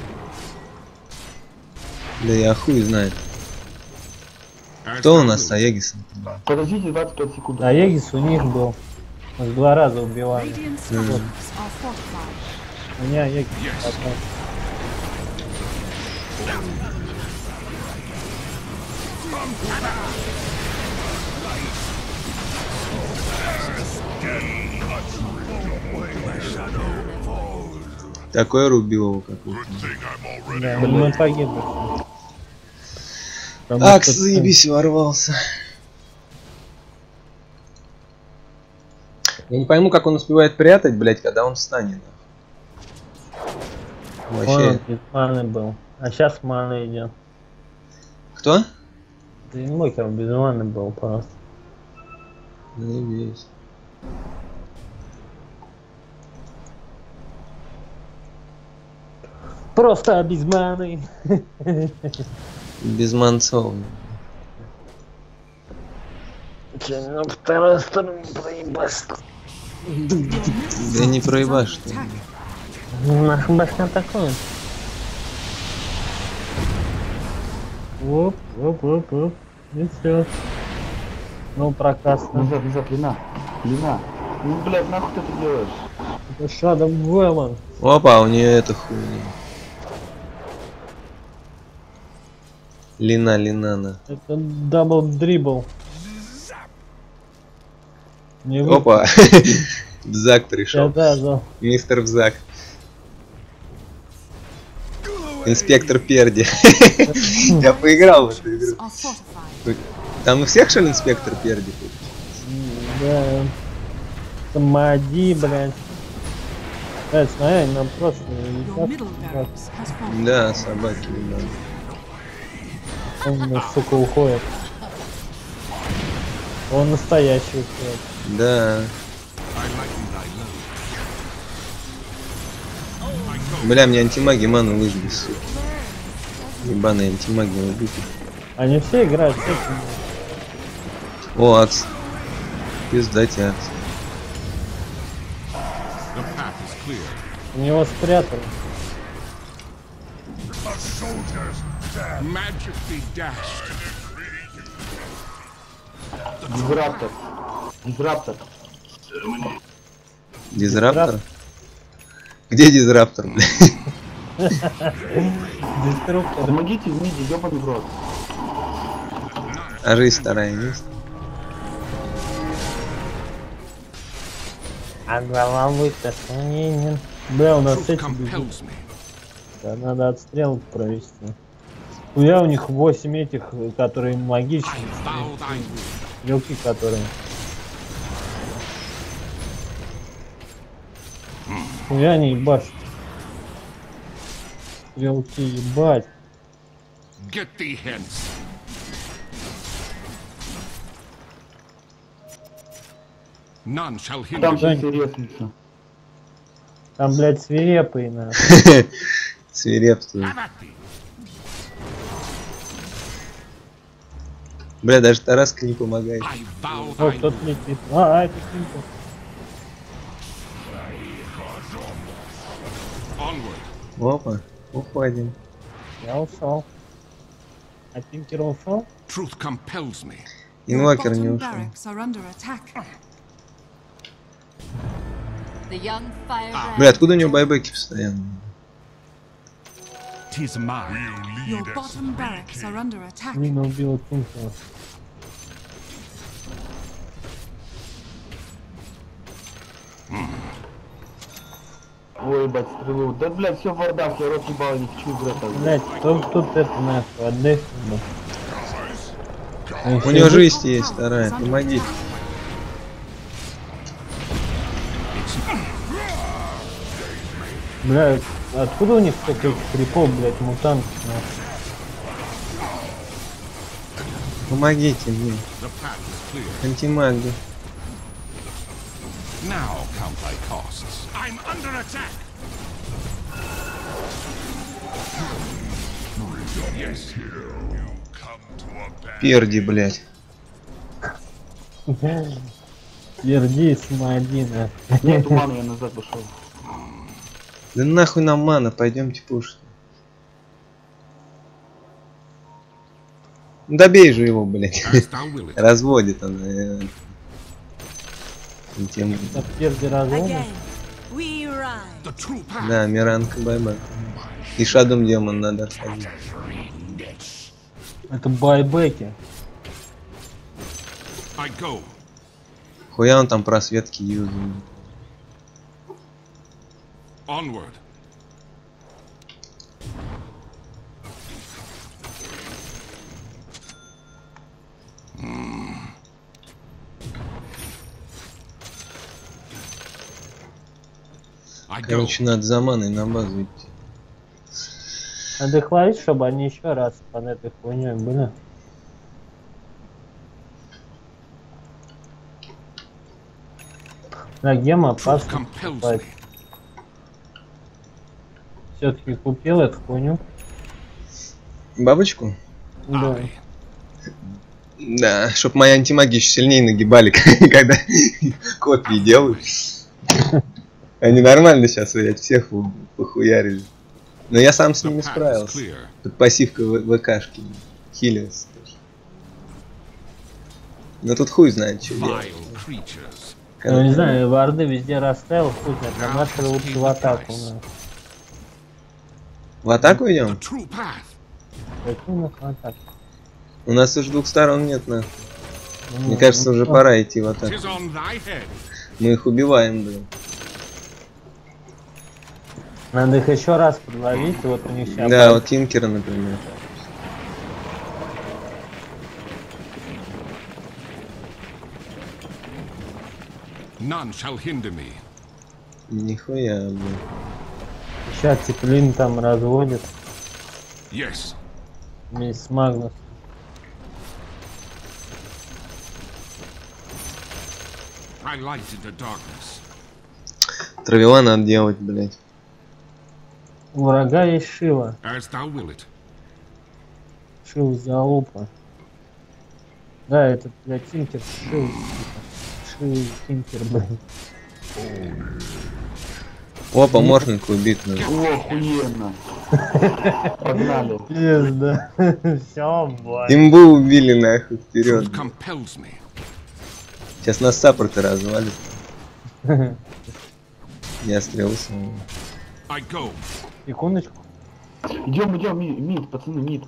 Да я хуй знает. As Кто у thou нас wilt. с Аегисом? Подождите двадцать пять секунд. А Егис у них был. Мы два раза убивали. Radiant structures are fortified. У меня Егис Yes. одна. Такой рубил его какой-то. Да, мы погибли. Потому Акс, что- заебись, ворвался. Я не пойму, как он успевает прятать, блять, когда он встанет. Он Вообще. без маны был. А сейчас мана идет. Кто? Инвокер без маны был просто. Заебись. Просто без маны. Без манцов. Че, на вторую сторону проебать. Да не проебашь, что ли. Нах башня такой. Оп, оп, оп, оп. И все. Ну, прокасно. Назад, назад, Лина. Лина. Ну, блядь, нахуй ты это делаешь? Это Shadow Demon. Опа, у нее это хуйня. Лина, линана. Это дабл дрибл. Не вы- Опа. Бзак Да, пришел. да, да. Мистер Бзак. Инспектор Перди. Я поиграл в эту игру. Are fortified. Там у всех, что ли, инспектор Перди? Да. Самоди, блядь. Блядь, смотри, нам просто... Your middle barracks has fallen. Да, собаки, да. Он, сука, уходит. Он настоящий уходит. Да. I lighten thy load. Бля, мне антимаги ману выжгли, сука. Ебаные антимаги убиты. Они все играют с этим. О, Акс. Пиздать, Акс. The path is clear. У него спрятали. Magic be dashed. Дизраптор. Дизраптор. Дизраптор? Где дизраптор, бля? Деструктор. Помогите в миде, ёбаный в рот. А жизнь вторая есть? А головой-то сомненен. Бля, у нас Truth эти бегут. compels me. Да, надо отстрел провести. У меня у них восемь этих, которые I магичные. vow thy will. Стрелки, которые. Я не ебашь. Стрелки ебать. Get thee hence. None shall hinder Там me. сейчас все резнутся. Там, блядь, свирепые, на. Свирепствует. Have at thee. Бля, даже Тараска не помогает. I vow О, thy кто-то will. летит. А, а, это Кинка. Onward. Опа, уходим. Я ушел. А Пинкер ушел? Truth compels me. Your Инвокер не bottom ушел. barracks are under attack. The young fire brand Бля, откуда у него байбеки постоянно? 'Tis mine. We'll Your lead us. bottom barracks are under attack. Лина убила Тункера. Ой, ебать, стрелу. Да, блядь, все в вардах, я рот ебал, не хочу играть так. Блять, кто тут это нахуй, отдых. У него жизнь есть вторая, помоги. Бля, откуда у них такой прикол, блять, мутант? нахуй? Помогите мне. The path is clear. Антимаг. да. Now count thy costs. I'm under attack. Yes. You come to a bad Перди, блядь. Верди Смодина. Нет, тумана, я назад пошел. Да нахуй нам мана, пойдемте пушить. Добей же его, блядь. As thou wilt. Разводит он. э, Тем... Так Верди разумно. Again, we ride. The true path. Да, Миранка бай-бай. И Шадом Демон надо отходить. Это байбеки. I go. Хуя он там просветки юзает. Onward. I go. Короче, надо за маной на базу идти. Надо хвалить, чтобы они еще раз под этой хуйней были. На гема Truth опасно. compels me. Все-таки купил эту хуйню. Бабочку? Да. Aye. Да, чтоб мои антимаги еще сильнее нагибали, когда копии делают. Они нормально сейчас, блядь, всех похуярили. Но я сам с The ними path is справился. clear. Тут пассивка в- ВКшки. Хилился. Но тут хуй знает, что делать. Vile creatures. Ну не знаю, варды везде расставил, хуй знает, нам начали лучше в атаку. да. В атаку The идем? true path. Какие у нас в атаку? У нас уж двух сторон нет, нахуй. Ну, Мне кажется, ну, уже что? пора идти в атаку. Tis on thy head. Мы их убиваем, блин. Надо их еще раз подловить, и вот у них сейчас... Да, вот Тинкера, например. None shall hinder me. Нихуя, блин. Сейчас Циклин там разводит Yes. вместе с Магнус. I light into darkness. Травела надо делать, блядь. У врага есть Шива. As thou wilt. Шив залупа. Да, этот, блядь, Тинкер Шив. Шив Тинкер, блядь. Опа, морфинг убит, ну. О, охуенно. Погнали. Пиздец, да. Все, блядь. Имбу убили, нахуй, вперед. Truth compels me. Сейчас нас саппорты развалит. Я стрелся. I go. Секундочку. Идем, идем, ми- мид, пацаны, мид.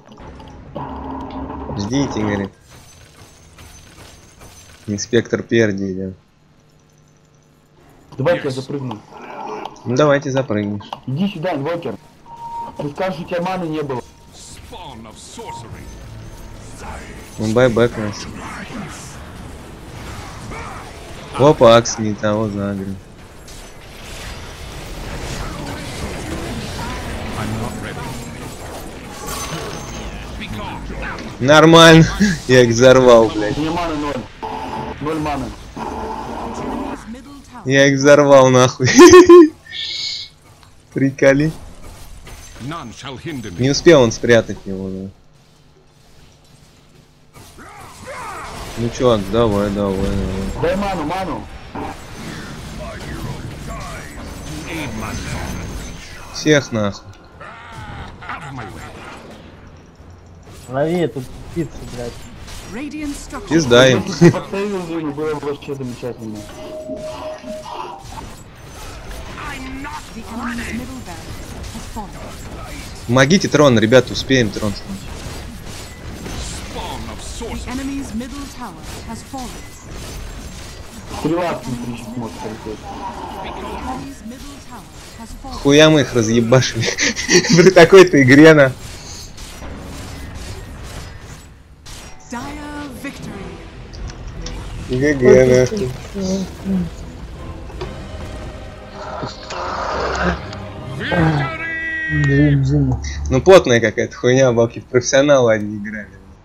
Ждите, говорит. Инспектор Перди идет. Давайте я запрыгну. Ну давайте запрыгнешь. Иди сюда, инвокер. Ты скажешь, у тебя маны не было. Spawn of sorcery. Он байбэк нас. Опа, Акс не того загрел. I'm not ready. Be gone. Нормально. Я их взорвал, блядь. У меня маны ноль. Ноль маны. Enemy's middle tower. Я их взорвал, нахуй. Приколи. None shall hinder me. Не успел он спрятать его, да. Ну чувак, давай, давай, давай. Дай ману, ману. Всех нахуй. Out of my way. Лови эту птицу, блядь. Radiant structures. Пизда им. Если бы подставил Зину, было бы вообще замечательно. The enemy's middle barracks has fallen. Помогите трон, ребята, успеем трон снять. Spawn of The sorcery. enemy's middle tower has fallen. Стрела с ним трещит может полететь. The enemy's middle tower has fallen. Хуя мы их разъебашили. При такой-то игре на. Dire victory. ГГ, нахуй. Victory! Ну плотная какая-то хуйня, бабки, профессионалы одни играли.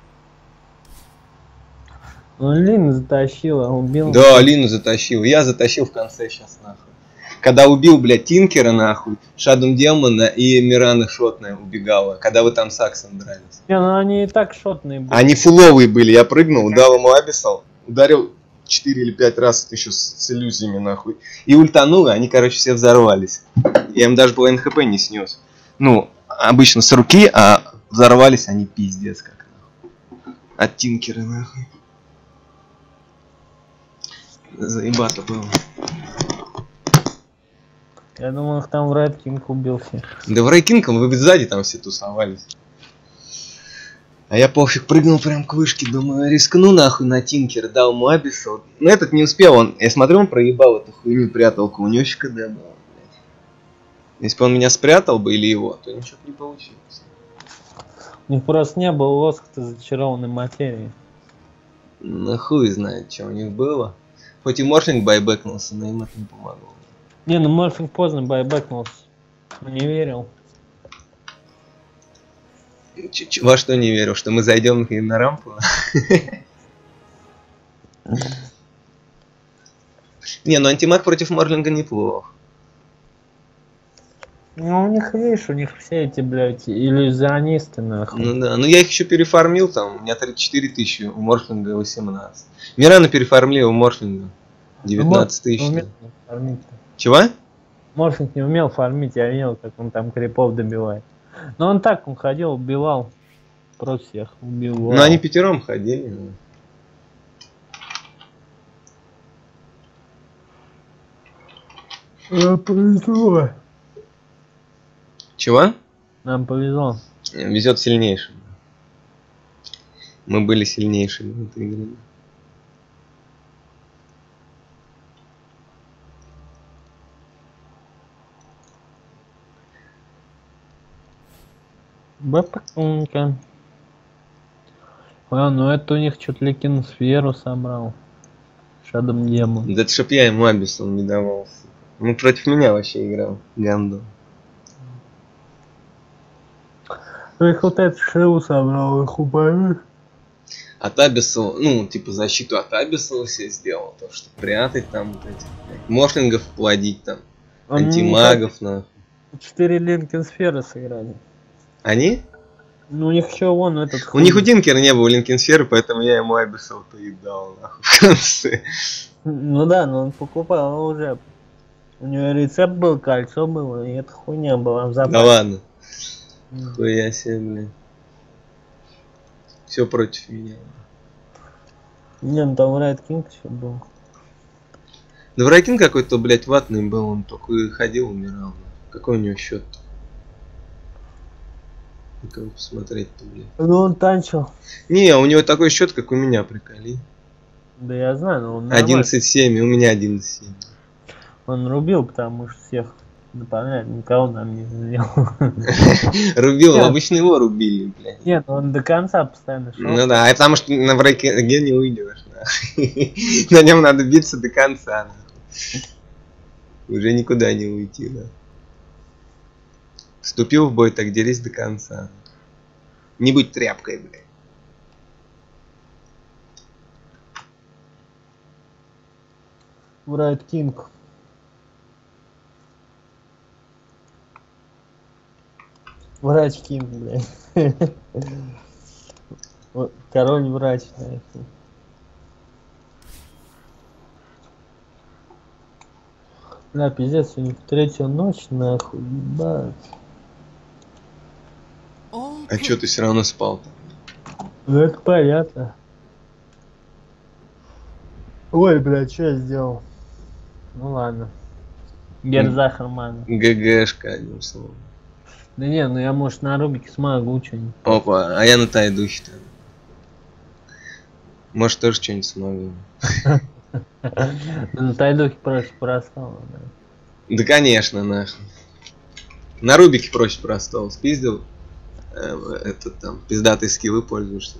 Ну, Лин затащила, убил. Да, Алину затащил. Я затащил в конце сейчас, нахуй. Когда убил, блядь, Тинкера, нахуй, Шадум Демона и Мирана шотная убегала, когда вы там с Аксом дрались. Не, ну они и так шотные были. Они фуловые были, я прыгнул, дал ему абиссал, ударил четыре или пять раз еще с, с иллюзиями, нахуй. И ультанул, и они, короче, все взорвались. Я им даже половину хп не снес. Ну, обычно с руки, а взорвались они пиздец как, нахуй. От Тинкера, нахуй. Заебато было. Я думал, их там в Райд Кинг убил всех. Да в Рейкинком вы сзади там все тусовались. А я пофиг прыгнул прям к вышке, думаю, рискну нахуй на Тинкер, дал ему абиссал. Но этот не успел, он, я смотрю, он проебал эту хуйню, прятал кунёчка, да, да, блядь. Если бы он меня спрятал бы или его, то ничего бы не получилось. У них просто не было лоска зачарованной материи. Ну хуй знает, что у них было. Хоть и Морфлинг байбэкнулся, но им это не помогло. Не, ну Морфинг поздно байбэкнулся. Не верил. Ч -ч Во что не верил, что мы зайдем на рампу? Не, ну антимаг против Морлинга неплохо. Ну у них, видишь, у них все эти, блядь, иллюзионисты, нахуй. Ну да, ну я их еще перефармил там, у меня тридцать четыре тысячи, у Морфлинга восемнадцать. Мирана перефармлил, у Морфлинга девятнадцать тысяч. Умел фармить. Чего? Морфинг не умел фармить, я видел, как он там крипов добивает. Но он так, он ходил, убивал. Просто всех убивал. Ну они пятером ходили. Ну. Нам повезло. Чего? Нам повезло. Везет сильнейшим. Мы были сильнейшими в этой игре. Бапакунка. А, ну это у них что-то Ликин сферу собрал. Шадом Демон. Да это чтоб я ему абиссал не давал. Ну против меня вообще играл. Ганду. Их вот этот Шеу собрал, их убавил. От абиссал, ну типа защиту от абиссала себе сделал. То что прятать там вот этих морфлингов плодить там. Они антимагов нахуй. Четыре Линкен сферы сыграли. Они? Ну у них еще вон этот. У них у Тинкера не было Линкен сферы, поэтому я ему абиссал-то и дал нахуй в конце. Ну да, но он покупал уже. У него рецепт был, кольцо было, и эта хуйня была в запасе. Да ладно. Хуя себе, блин. Все против меня. Не, ну там Райд Кинг еще был. Да Врайкин какой-то, блядь, ватный был, он только и ходил, умирал. Какой у него счет? Ну-ка посмотреть-то, блядь. Ну он танчил. Не, у него такой счет, как у меня, приколи. Да я знаю, но он нормально. одиннадцать семь, у меня одиннадцать семь. Он рубил, потому что всех дополняет, никого нам не сделал. Рубил, обычно его рубили, блядь. Нет, он до конца постоянно шел. Ну да, а потому что на Врайкине не уйдешь, нахуй. На нем надо биться до конца, нахуй. Уже никуда не уйти, да. Вступил в бой, так дерись до конца. Не будь тряпкой, блядь. Райд Кинг. Врач Кинг, блядь. Вот, король врач, нахуй. Да, пиздец, у них третью ночь, нахуй, ебать. All А чё ты все равно спал? Ну это понятно. Ой, блядь, что я сделал? Ну ладно. Герзахарман. ГГшка, одним словом. Да не, ну я может на Рубике смогу что-нибудь. Опа, а я на Тайдухе-то. Может тоже что-нибудь смогу. На Тайдухе проще простого, да. Да конечно, нахуй. На Рубике проще простого. Спиздил. Э, этот там пиздатые скиллы пользуешься.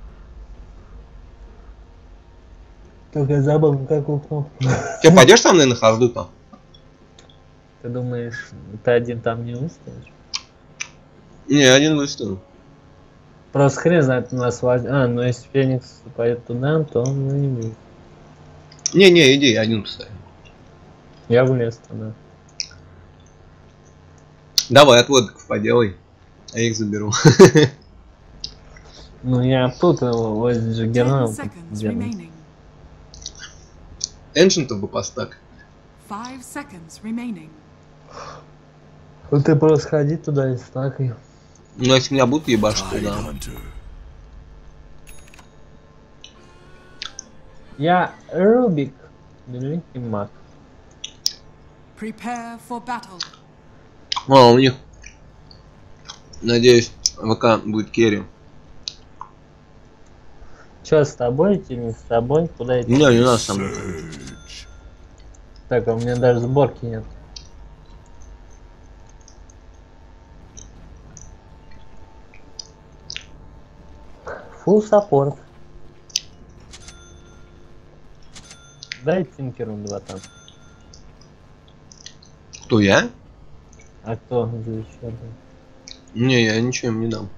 Только я забыл, на какую кнопку. Че, пойдешь там, наверное, харду там? Ты думаешь, ты один там не выстоишь? Не, один выставил. Просто хрен знает, у нас важ... А, ну если Феникс пойдет туда, то он ну, не будет. Не-не, иди, один поставим. Я влез туда. Давай отводков поделай. А я их заберу. Ну я тут его возле Ten Джаггернаута seconds делаю. remaining. Эншентов бы постак. Five seconds remaining. Ну ты просто ходи туда и стакай. Ну если меня будут ебашить, то да. Hunter. Я Рубик, великий маг. Prepare for battle. А, у них, надеюсь, ВК будет керри. Че с тобой идти, не с тобой? Куда идти? Не, не надо со мной. Surge. Так, а у меня даже сборки нет. Фулл саппорт. Дай Тинкеру два там. Кто, я? А кто за еще? Не, я ничего им не дам.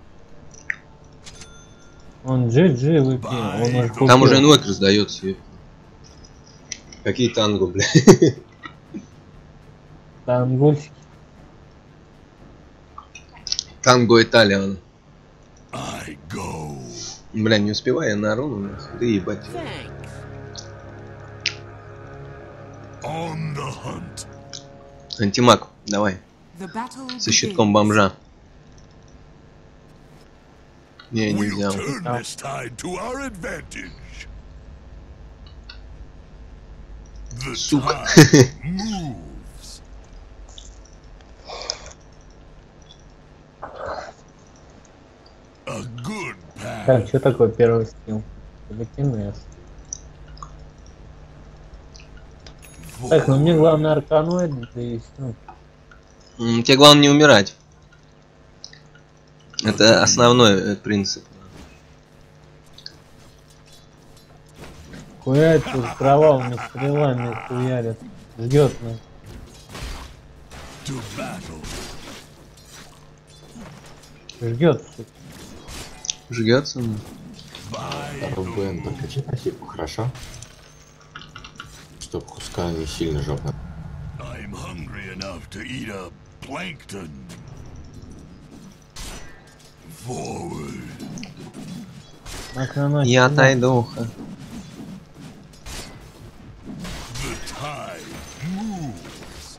Он джи джи выпил, он уже купил. Там уже инвойк раздается. Какие танго, бля. Там гульсики. Танго Италиан. I go. Бля, не успеваю я на руну, нахуй. Да ебать. On the hunt. Антимаг, давай. The battle Со щитком begins. бомжа. Не, не We'll взял. turn this tide to our advantage. The Сука. tide moves. A good path. Так, что такое первый скилл? Телекинез. Так, ну мне главное арканоид довести. Ну, М, Тебе главное не умирать. Это основной э, принцип. хуярит тут кровавыми стрелами хуярит. Ждет нас. To battle. Ждет, сука. Жгется. ну. By Второй the БН прокачи пассивку, хорошо? Чтоб куска не сильно жопа. I'm hungry enough to eat a plankton. Forward. Маг наносит. Я урон. Тайдуха. The tide moves.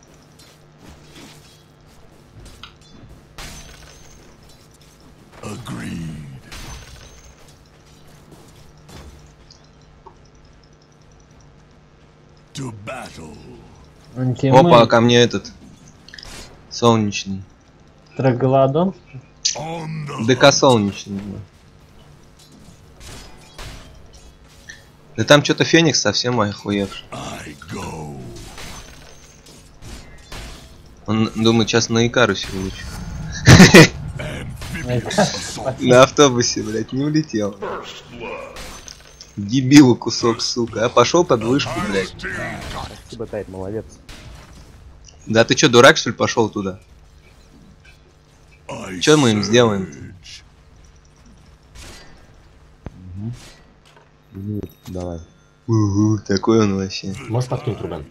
Agreed. To battle. Антимаг. Опа, ко мне этот. Солнечный. Троголодон. On the ДК солнечный. да. Да там что-то Феникс совсем охуевший. I go. Он думает, сейчас на Икарусе улечу. Amphibious assault. На автобусе, блядь, не улетел. Дебилу кусок, сука. А пошел под вышку, блядь. Спасибо, Тайт, молодец. Да ты чё, дурак, что ли, пошел туда? I Чё мы им сделаем? surge. Давай. Угу, такой он вообще. Можешь подкинуть, Рубен?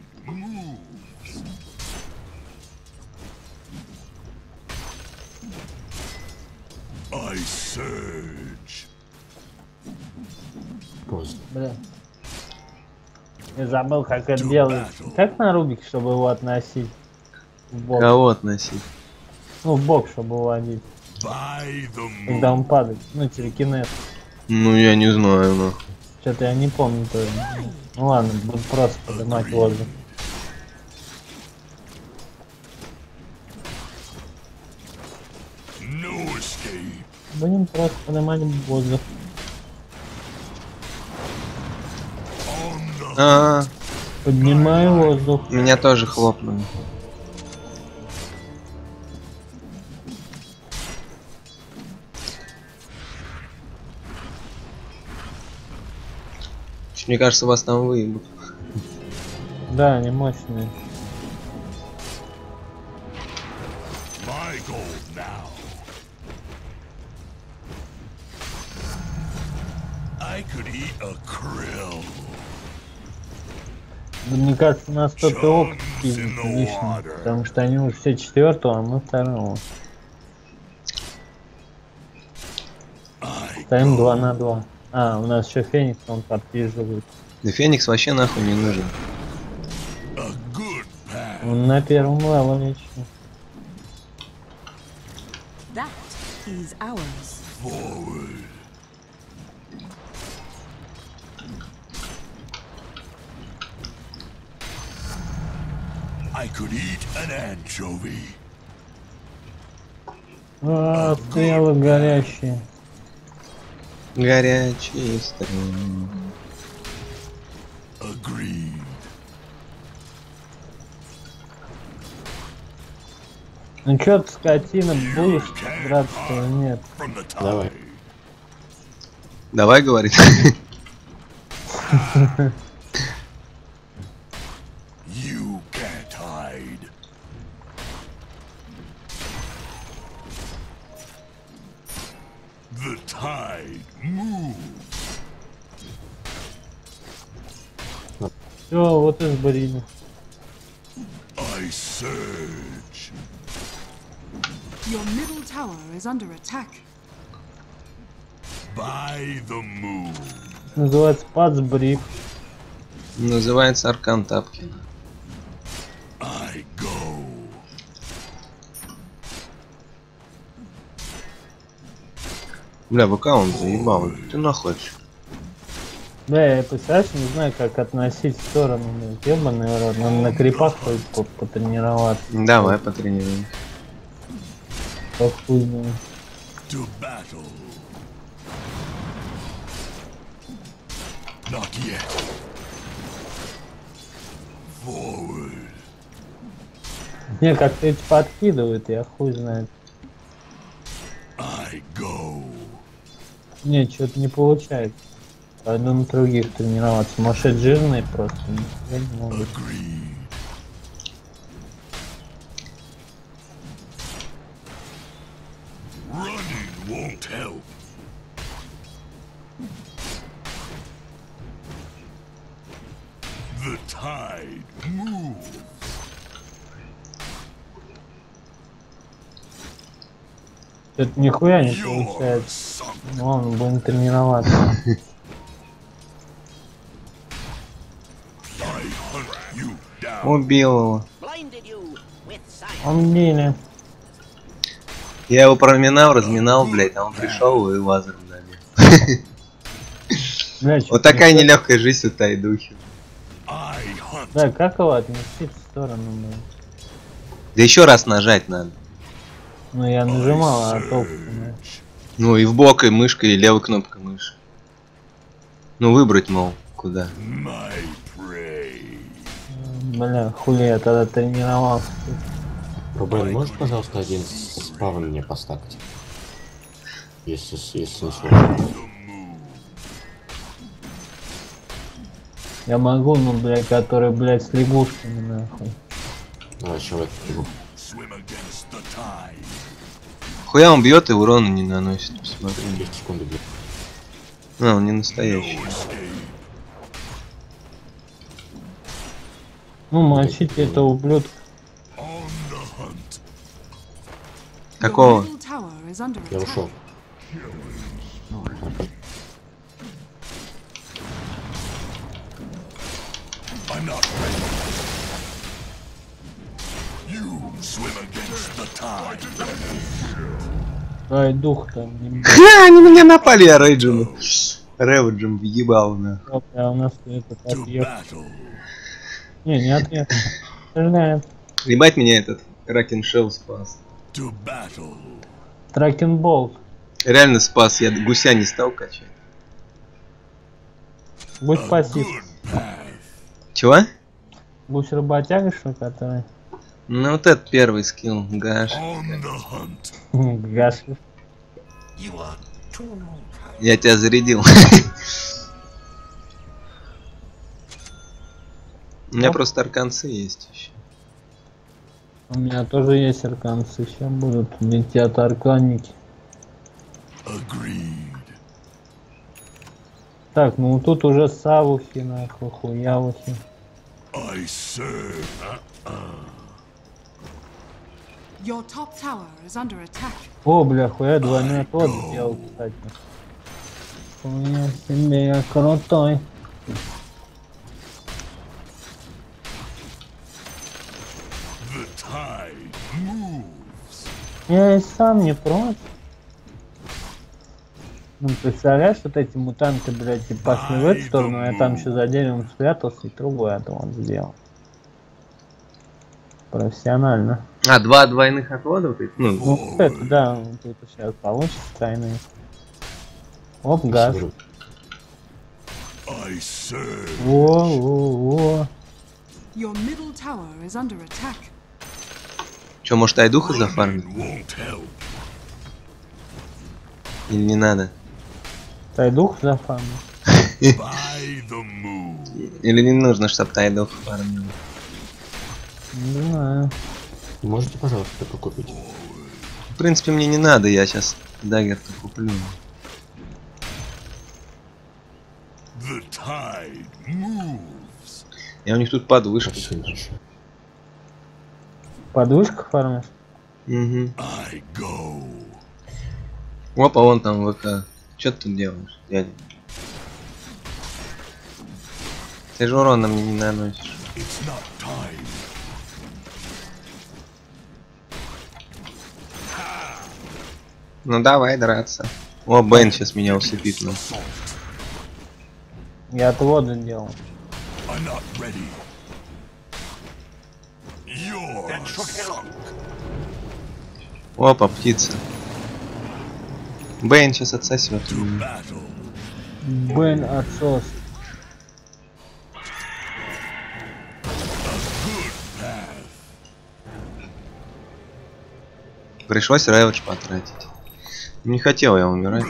I surge. Поздно. Бля. Я забыл, как это делать. Как на Рубик, чтобы его относить? В бок. Кого относить? Ну, в бок, чтобы уводить. By the Когда moon. он падает. Ну, телекинез. Ну, я не знаю, ну. Что-то я не помню тоже. Ну ладно, буду просто поднимать воздух. Будем просто поднимать воздух. А, Поднимаю воздух. меня тоже хлопнули. Мне кажется, вас там выебут. Да, они мощные. My goal now. I could eat a krill. Мне кажется, у нас кто-то опыт кинет лишний, потому что они уже все четвертого, а мы второго. Стоим два на два. А, у нас еще Феникс, он подписывает. Да Феникс вообще нахуй не нужен. Он на первом левеле еще. That is ours. Forward. I could eat an anchovy. А, стрелы горящие. Горячие стрелы. Agreed. Ну чё ты, скотина, будешь драться или нет? From the Давай. tide. Давай, говорит. You can't hide. The tide moves. Все, вот и сбрили. I surge. Your middle tower is under attack. By the moon. Называется подсбрик. Называется Аркан Тапки. I go. Бля, ВК он заебал. Ты находишь. Да, я представляешь, не знаю, как относить в сторону. Ебаный рот, надо на крипах хоть по- потренироваться. Давай потренируем. Похуйно. To battle. Not yet. Forward. Не, как-то эти подкидывают, я хуй знает. I go. Не, что-то не получается. Пойду на других тренироваться. Может, это жирные просто? Я не могу. Agreed. Running won't help. The tide moves. Это нихуя не You're получается. sunk. Ладно, будем тренироваться. I hunt you down. Убил его. Blinded you with science. Он били. Я его проминал, разминал, блять, а он пришел и лазер добил. Бля, Вот такая нелегкая жизнь у Тайдухи. I hunt. Да, как его отнести в сторону? Бля? Да еще раз нажать надо. Ну я нажимал, а толку нет. Ну и в бок, и мышкой, и левой кнопкой мыши. Ну выбрать, мол, куда. My prey. Бля, хули я тогда тренировался. Рубен, можешь, пожалуйста, один спавн мне поставить? Если, с- если не сложно. The moon. Я могу, ну, блядь, который, блядь, с лягушками, нахуй. Давай еще в эту фигу. Swim against the tide. Хуя он бьет и урона не наносит, посмотри. десять секунд бьет. А, он не настоящий. No escape. Ну, мочите это ублюдка. On the hunt. Какого? Your middle tower is under Я attack. ушел. I'm not ready. You swim against the tide. Ай, дух там, не Ха, они меня напали, я рейджем. Рейджем въебал, на. бля, у нас этот To отъехал. battle. Не, не отъехал. Стреляет. Ебать меня этот Кракен Шелл спас. To battle. Тракенболт. Реально спас, я гуся не стал качать. Будь пассив. Чего? Гусь работяга, что который? Ну вот этот первый скилл, гаш. Гаш. Я тебя зарядил. У меня просто арканцы есть еще. У меня тоже есть арканцы, сейчас будут летят арканники. Так, ну тут уже савухи, нахуй, хуявухи. Your top tower is under attack. О, бля, хуя двойной отвод сделал, кстати. Хуя себе, я крутой. Я и сам не против. Ну, представляешь, вот эти мутанты, блядь, и пошли в эту сторону, а я там еще за деревом спрятался и трубу это он сделал. Профессионально. А, два двойных отвода вот эти? Ну, Ну, это, да, тут сейчас получится тройные. Оп, газ. Во-во-во. Your middle tower is under attack. че, может айдуха зафармить? Или не надо? Тайдух зафармил. Или не нужно, чтобы тайдух фармил? Не знаю. Можете, пожалуйста, это купить? В принципе, мне не надо, я сейчас даггер-то куплю. Я у них тут подвышку. Подвышка фармишь? Угу. Опа, вон там ВК. Че ты тут делаешь, дядя? Ты же урона мне не наносишь. Ну давай драться. О, Бен сейчас меня усыпит. Ну. Я отводы делал. Опа, птица. Бэйн сейчас отсосет. Бен отсос. Пришлось реведж потратить. Не хотел я умирать.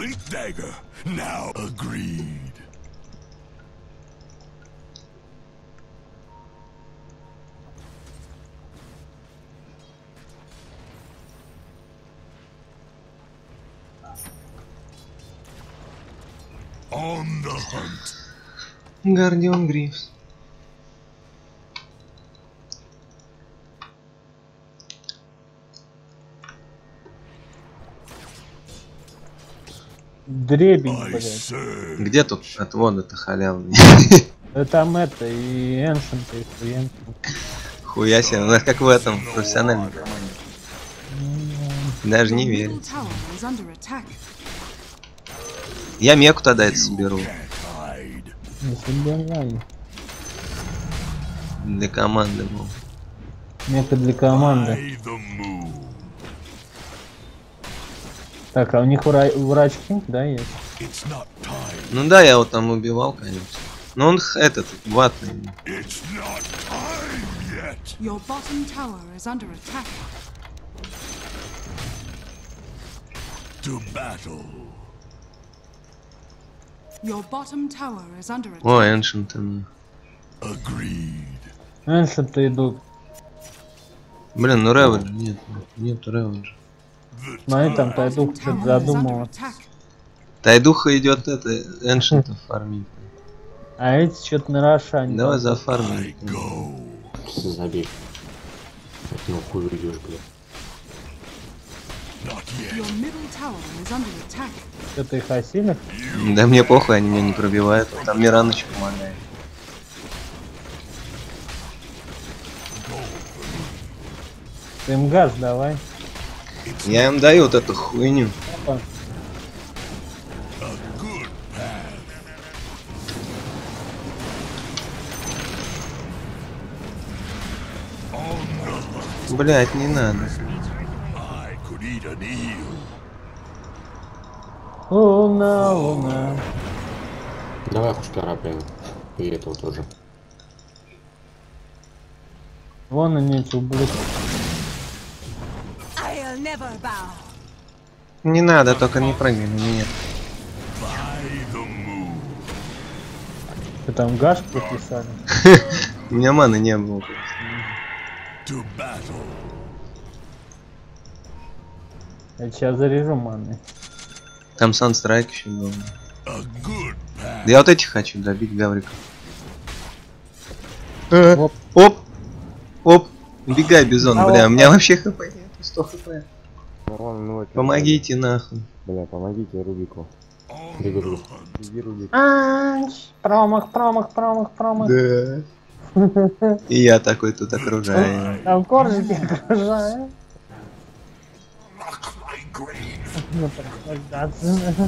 Гардион Грифс. Дребень, блядь. Где тут отводы-то халявные? Да там это, и Эншент, и Фуент. Хуя себе, у нас как в этом профессиональном команде. Даже не верю. Я меку тогда это соберу. Не собирай. Для команды был. Мека для команды. Так, а у них вра врач Кинг, да, есть? Ну да, я его там убивал, конечно. Но он этот, ватный. Your bottom tower is under attack. To battle. Your bottom tower is under attack. О, Эншент там. Эншенты идут. Блин, ну Реведж нет, нет Реведжа. Смотри, там Тайдух что-то задумала. Тайдуха идет это, Эншентов фармить. А эти что-то на Рошане. Давай зафармим. Забей. Ну хуй уйдешь, блядь. Your middle tower is under attack. Что-то их осилишь? Да мне похуй, они меня не пробивают. Там Мираныч помогает. Ты им газ давай. Я им даю вот эту хуйню. Опа. Блять, не надо. Луна, луна. Давай Хускара прям. И этого тоже. Вон они эти ублюдки. I'll never bow. Не надо, только не прыгай на меня. Что там гаш прописали? У меня маны не было. To battle. Я сейчас заряжу маны. Там Санстрайк еще был. A good path. Да я вот этих хочу добить, Гаврика. Э, Оп. Оп! Оп! Убегай, Бизон, бля, у меня вообще хп нет, сто хп. Помогите нахуй. Бля, помогите Рубику. On Бегу, the бегу. hunt. Беги, Рубик. Промах, промах, промах, промах. Да. И я такой тут окружаю. Там коржики окружают. My grave. Ну, наслаждаться.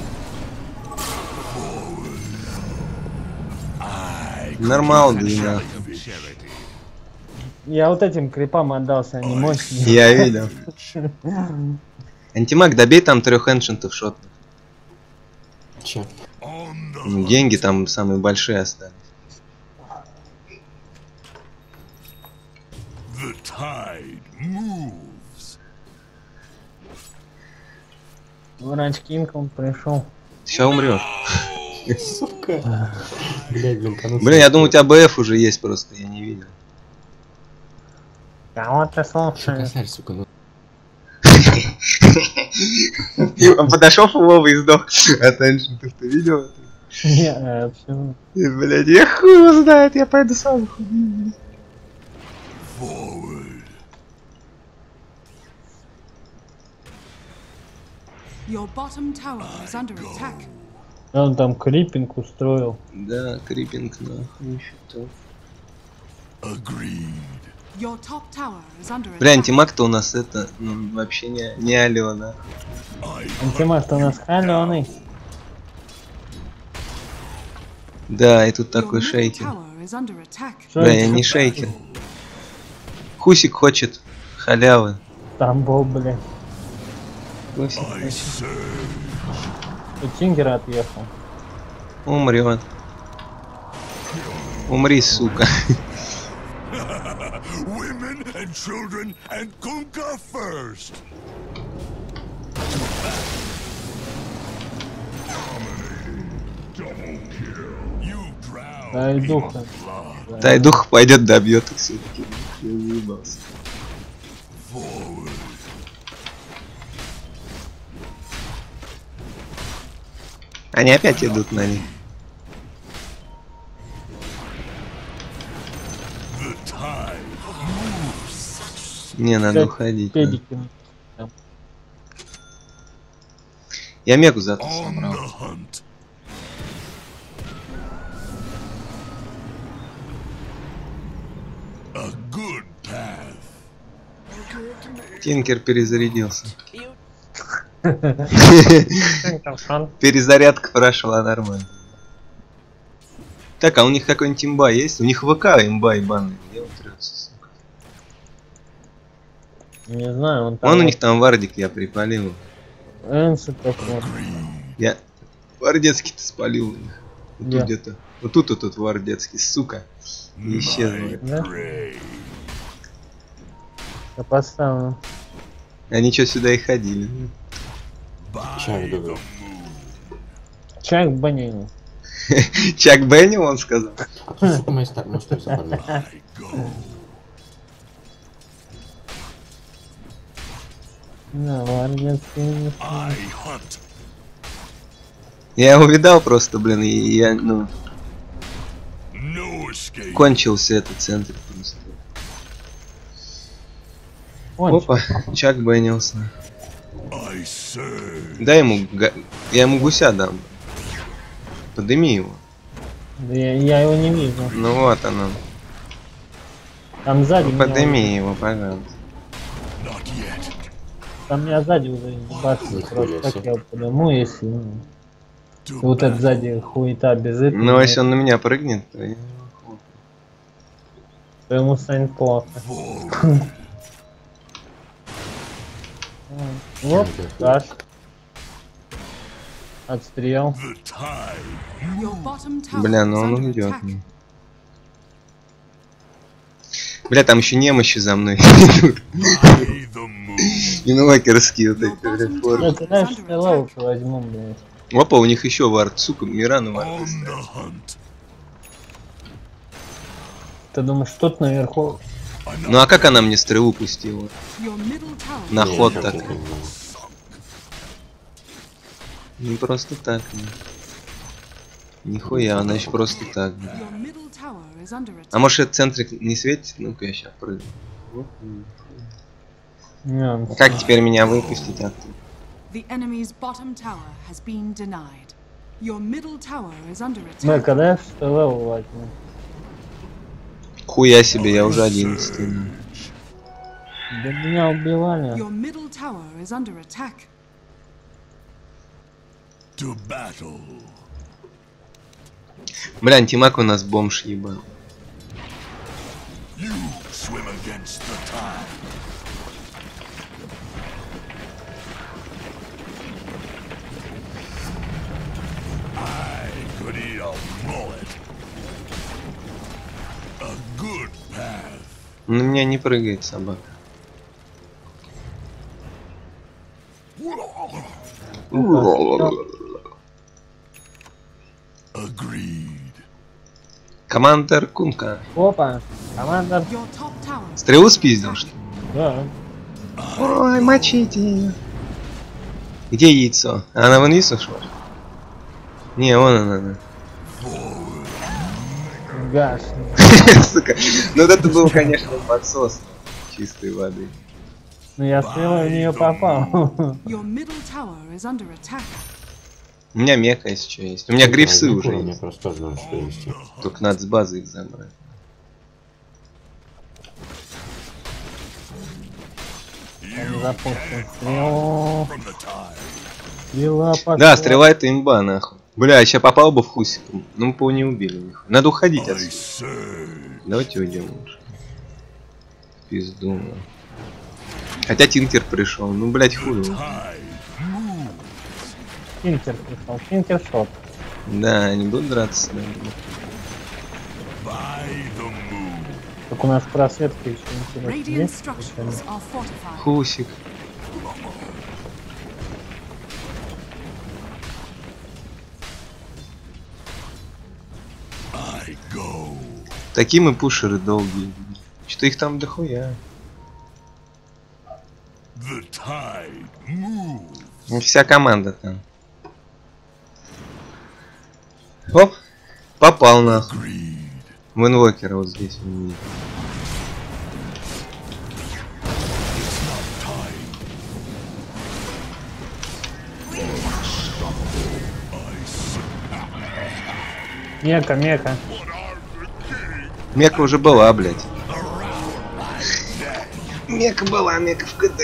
Нормал, блин. Of charity. Я вот этим крипам отдался, они мощные. Я видел. Антимаг, добей там трех эншентов шотных. Че? On the Ну, деньги там самые большие остались. The tide moves. Врач Кинг, он пришел. Сейчас умрешь. Сука. Блядь, блин, канул. Блин, я думаю, у тебя БФ уже есть просто, я не видел. Кого ты слушаешь? Косарь, сука, ну. Он подошел Вова и сдох от эншентов, ты видел это? Я вообще... И, блядь, я хуй его знает, я пойду сам хуй. Forward. Your bottom tower is under attack. Он там крипинг устроил. Да, крипинг нахуй что-то. Agreed. Your top tower is under Бля, attack. антимаг-то у нас это, ну, вообще не, не Алена. I Антимаг, что у нас халеный. Да, и тут Your такой middle шейкер. tower is under attack. Бля, я не шейкер. Хусик хочет халявы. Там был, блядь. Хусик I хочет. serve. И Тингер отъехал. Умрет. Умри, сука. Women and children and Kunkka first. You drown Дай in духа. blood. Дай дух пойдет, добьет их все-таки. Я заебался. Forward. Они опять идут на них. The tide. Не, надо Пять уходить. Педики. Я мегу зато On собрал. the hunt. A good path. Тинкер перезарядился. You Перезарядка прошла нормально. Так, а у них какой-нибудь имба есть? У них ВК имба ебаный. Где он трется, сука? Не знаю, он там... Вон у них там вардик, я припалил. Энсы такой. Я вардецкий-то спалил у них. Вот Где? тут где-то. Вот тут вот тут вардецкий, сука. И исчезли. Да? Grave. Я поставлю. Они что, сюда и ходили? Чак, добрый. Чак банил. Чак Бенни, он сказал. А ты, сука, мои стар, ну что за парня? I go. Да, вардецкий. I hunt. Я его видал просто, блин, и я, ну, No escape. кончился этот центр просто. Кончил. Опа, Чак Беннилсон. I serve. Дай ему, га- я ему гуся дам. Подыми его. Да я, я его не вижу. Ну вот оно. Там сзади меня Подыми уже- его, пожалуйста. Not yet. Там меня сзади уже ебашит. Нихуя Просто как себе. я его подыму, если... ну, To вот это battle. сзади хуета бежит. Ну, если он на меня прыгнет, то я... то ему станет плохо. Forward. Вот, Даш. Отстрел. The tide. Your bottom tower Бля, is ну он under уйдет. attack. Бля, там еще немощи за мной. By the moon. Инвокерские вот Your эти bottom реформы. Я tower тебя is under стрелок attack. возьму, блядь. Опа, у них еще вард, сука, Мирану вард. On the hunt. Ты думаешь, тут наверху? Ну а как она мне стрелу пустила? Your middle tower На Не, ход я так. не понимаю. Не просто так. Не. Нихуя, она еще просто так. Your middle tower is under attack. А может этот центрик не светит? Ну-ка я сейчас прыгну. Не, он- Как теперь меня выпустить оттуда? The enemy's bottom tower has been denied. Your middle tower is under Мы attack. когда что левел возьмем? Хуя себе, я уже одиннадцатый. Да меня убивали. Your middle tower is under attack. To battle. Бля, антимаг у нас бомж ебал. You swim against the tide. I could eat a mullet. A good path. На меня не прыгает собака. Agreed. Командер Кунка. Опа, команда. Your top tower. Стрелу спиздил, что ли? Да. Ой, мочите ее. Где яйцо? А она вон вниз ушла? Не, вон она. она. Гаш. Сука. Ну вот это был, конечно, подсос чистой воды. Ну я стрелой в нее попал. Your middle tower is under attack. У меня мека если что есть. У меня грифсы уже Мне есть. просто тоже надо что вести. Только надо с базы их забрать. Он запустил стрелу. From the tide. Стрела пошла. Да, стрела это имба, нахуй. Бля, сейчас попал бы в хусик. Ну, по не убили. Нихуя. Надо уходить I отсюда. say. Давайте уйдем лучше. В пизду, ну. Хотя Тинкер пришел. Ну, блять, хуй. его. Tide. Тинкер пришел. Тинкер шот. Да, они будут драться. Да. By the moon. Так у нас просветка еще интересно. Radiant Есть? structures are fortified. Хусик. I go. Такие мы пушеры долгие. Что их там дохуя. The tide moves. Ну, вся команда там. Оп. Попал нахуй. Greed. В инвокера вот здесь. у меня. Мека, мека. Мека уже была, блядь. Мека была, мека в КД.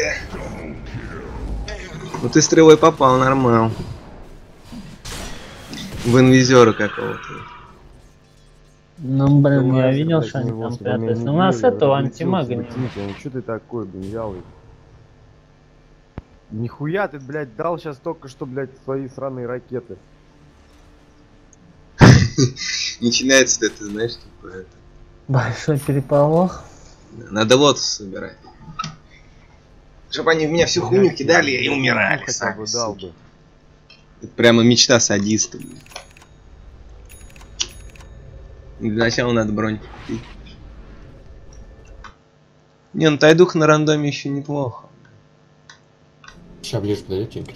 Ну ты стрелой попал, нормал. В инвизера какого-то. Ну, блин, я видел, что они там прятались. У нас этого антимага нет. Ну что ты такой, блин, вялый? Нихуя ты, блядь, дал сейчас только что, блядь, свои сраные ракеты. Начинается это, знаешь, типа это. Большой переполох. Надо лотос собирать. Чтоб они в меня всю хуйню кидали и умирали. Хотя сами, бы дал суки. бы. Это прямо мечта садиста. Блин. Для начала надо бронь купить. Не, ну тайдух на рандоме еще неплохо. Сейчас ближе подойдет Тинкер.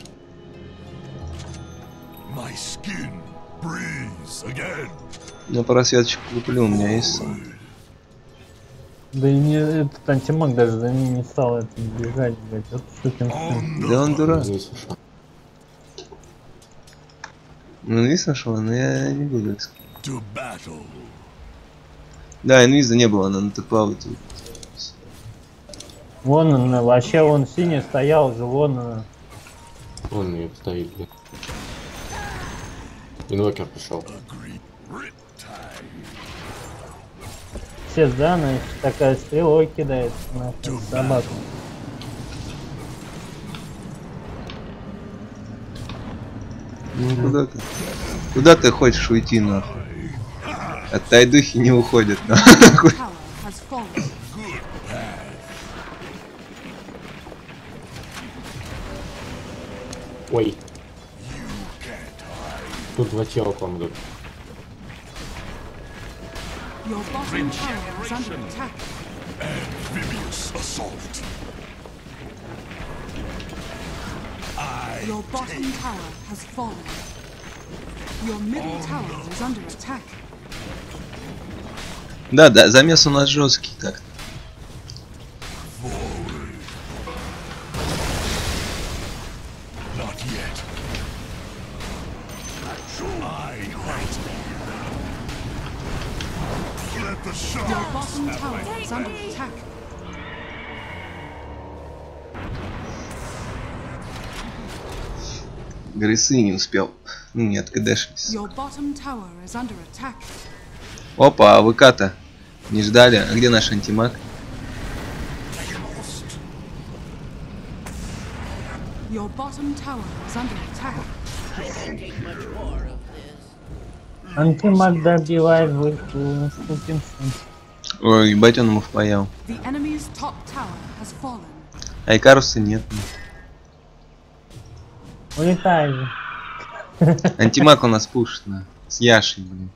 My skin breathes again. Я просветочку куплю, у меня есть сам. Да и не, этот антимаг даже за ним не стал это бежать, блядь. Вот сукин сын. On Да он the дурак. Здесь ушел. Ну, инвиз нашел, но я не буду их сказать. to battle. Да, инвиза не было, она натыкала тут. Вон он, вообще вон синий стоял же, вон он. Он ее стоит, блядь. Инвокер пришел. Agreed. Riptide. Все данные, такая стрелой кидает на собаку. Ну куда ты? Куда ты хочешь уйти, нахуй? От тайдухи не уходят, нахуй. Tower has fallen. Ой. Тут два тела к вам идут. Your bottom tower is under attack. Amphibious assault. Your bottom tower has fallen. Your middle tower is under attack. Да, да, замес у нас жесткий как-то. Not yet. I hunt. Let the Your sharks bottom have tower my is under attack. Грысы не успел. Ну нет, кдэшись. Your bottom tower is under attack. Опа, а ВК-то не ждали. А где наш антимаг? Your bottom tower is under attack. Антимаг добивает выху. Ступимся. Ой, ебать, он ему впаял. The enemy's top tower has fallen. Айкаруса нет. Улетай же. Антимаг у нас пушит, на. С Яшей, блин.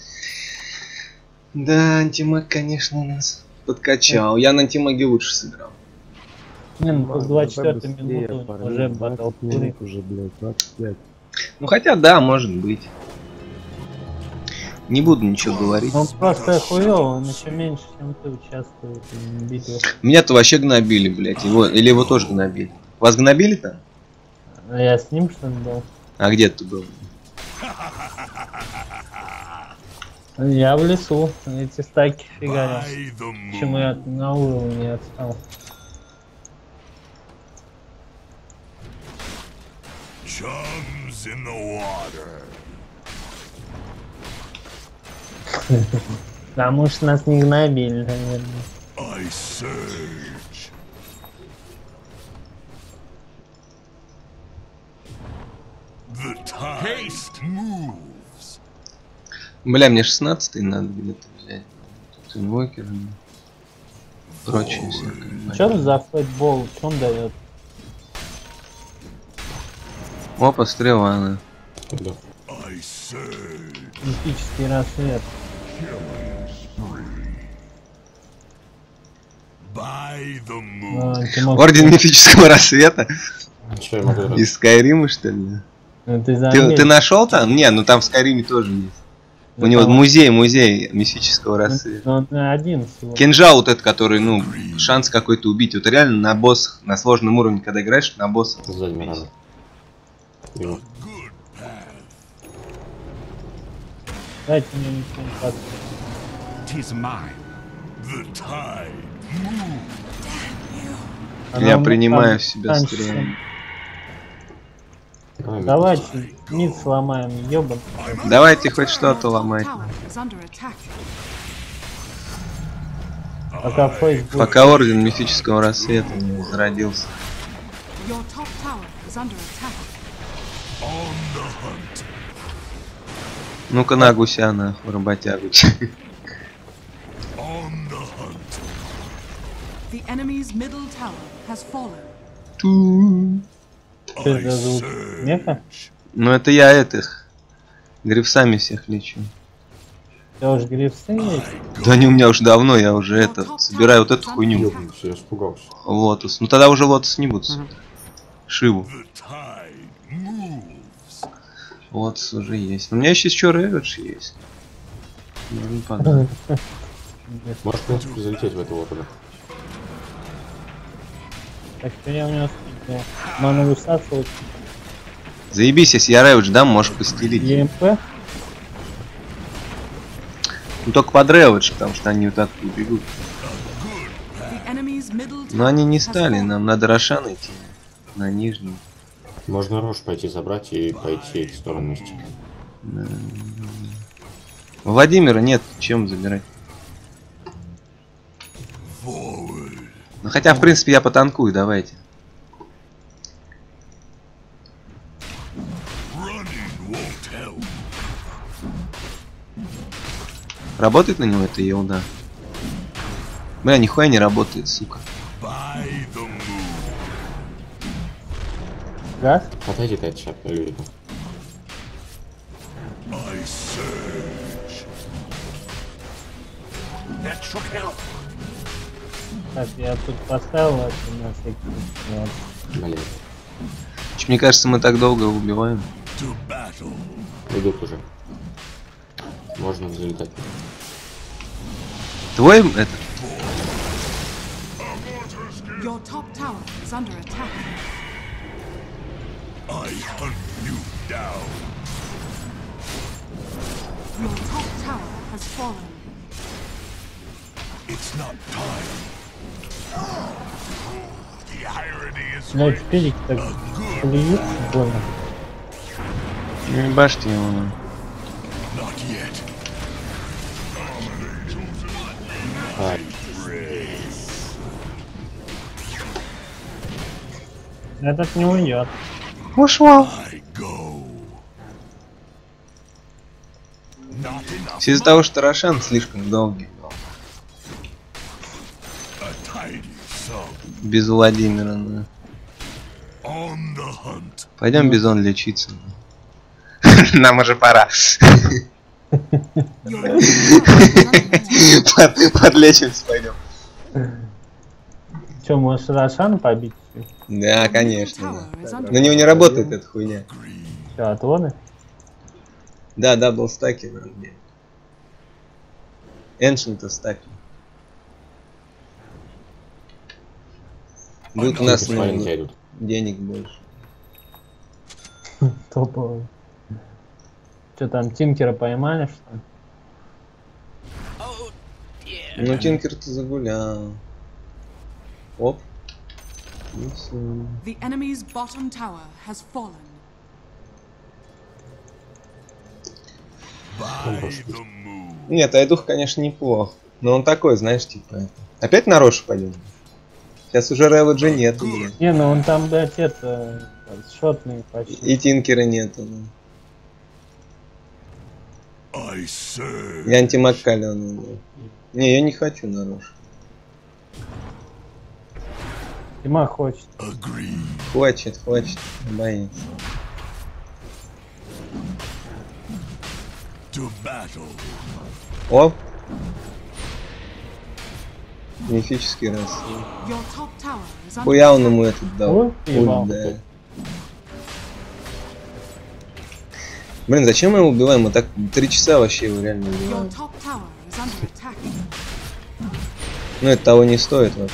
Да, антимаг, конечно, нас подкачал. Я на антимаге лучше сыграл. Не, ну, с двадцать четвёртой минуты уже батл уже, блядь, двадцать пять. Ну хотя да, может быть. Не буду ничего говорить. Он просто хуёво, он еще меньше, чем ты участвует в битвах. Меня-то вообще гнобили, блядь. Его, или его тоже гнобили. Вас гнобили там? А я с ним что ли был? А где ты был? Я в лесу, эти стаки фигарят. by the Почему moon. я на уровне не отстал? Chums in the water. Потому что нас не гнобили, наверное. I surge. The tide moves. Бля, мне шестнадцатый надо где-то взять. Тут инвокеры. Прочее всякое. Что за фэтбол? Что он дает? Опа, стрела она. Да. I surge. Мифический рассвет. By the Ну, moon. ты мог- Орден мифического рассвета. Что я могу Из Скайрима, что ли? Ну, ты Ты, заметил. ты нашел там? Не, ну там в Скайриме тоже есть. У Ну, него там- музей, музей мифического рассвета. Ну, он один всего. Кинжал вот этот, который, ну, шанс какой-то убить. Вот реально на боссах, на сложном уровне, когда играешь, на боссах. Сзади меня рано. Его. Good path. Дайте мне ничего не подсказать. Tis mine. The tide moves. Я Она принимаю там в себя раньше, стрелы. чем- Давай, Давайте мид сломаем, ёбан. Давайте хоть что-то Your top ломать. tower is under attack. Пока фейс будет. Пока орден мифического рассвета не зародился. Your top tower is under attack. On the hunt. Ну-ка на гуся, нахуй, работягу. On the hunt. The enemy's middle tower has fallen. Что это за звук? Меха? Ну это я этих грифсами всех лечу. У тебя уже грифсы есть? Да они у меня уже давно, я уже это собираю вот эту хуйню. ёбнулся, я испугался. Лотос. Ну тогда уже лотос не буду. Шиву. The tide moves. Лотос уже есть. У меня еще еще Рэвидж есть. Можно подумать. Можешь, в принципе, залететь в это вот туда. Так что я у него скидываю. Ману высасывать. Заебись, если я Рэвидж дам, можешь постелить. ЕМП. Ну только под Рэвидж, потому что они вот так убегут. The enemy's middle tower Но они не has стали, fallen. нам надо Рошан идти. На нижний. Можно рожь пойти забрать и пойти эти стороны нести. Владимира нет, чем забирать. Forward. Ну хотя, в принципе, я потанкую, давайте. Running. Работает на него эта елда? Бля, нихуя не работает, сука. Газ? Отойди ты от чата, Люрика. Так, я тут поставил это на всякий случай. Блин. Мне кажется, мы так долго убиваем. Идут уже. Можно залетать. Твой этот? Your top tower is under attack. I hunt you down. Your top tower has fallen. It's not time. The irony is Блять, пелик так плюют больно. Не башьте его. not yet. А, Этот не уйдет. Ушел. I go. Not enough. Все из-за того, что Рошан слишком долгий был. A tidy sum. Без Владимира. Ну. On the hunt. Пойдем Бизон лечиться. Нам уже пора. Your middle tower is under attack. Под- Подлечимся пойдем. Че, можешь Рошан побить? Да, Your middle конечно. tower is under На него не работает эта хуйня. Че, отводы? Да, дабл стаки вроде. Эншента стаки. Будет у нас ну, маленькие идут. денег больше. Топовый. Че там, Тинкера поймали, что ли? Oh dear. Ну, Тинкер-то загулял. Оп. И всё. The enemy's bottom tower has fallen. By the moon. Нет, Айдух, конечно, неплох. Но он такой, знаешь, типа это. Опять на Рошу пойдем. Сейчас уже Реводжа нету, блин. Не, ну он там, блядь, это... Шотный почти. И Тинкера нету. блин. I serve. И антимаг калёный, блин. Не, я не хочу на Рошу. Тима хочет. Agree. Хочет, хочет, боится. To battle. Оп. Мифический раз. Your top tower is under Хуя он ему этот дал. Ой, ебал. Ульт, да. Блин, зачем мы его убиваем? Мы так три часа вообще его реально Your убиваем. top tower is under attack. Ну это того не стоит вообще.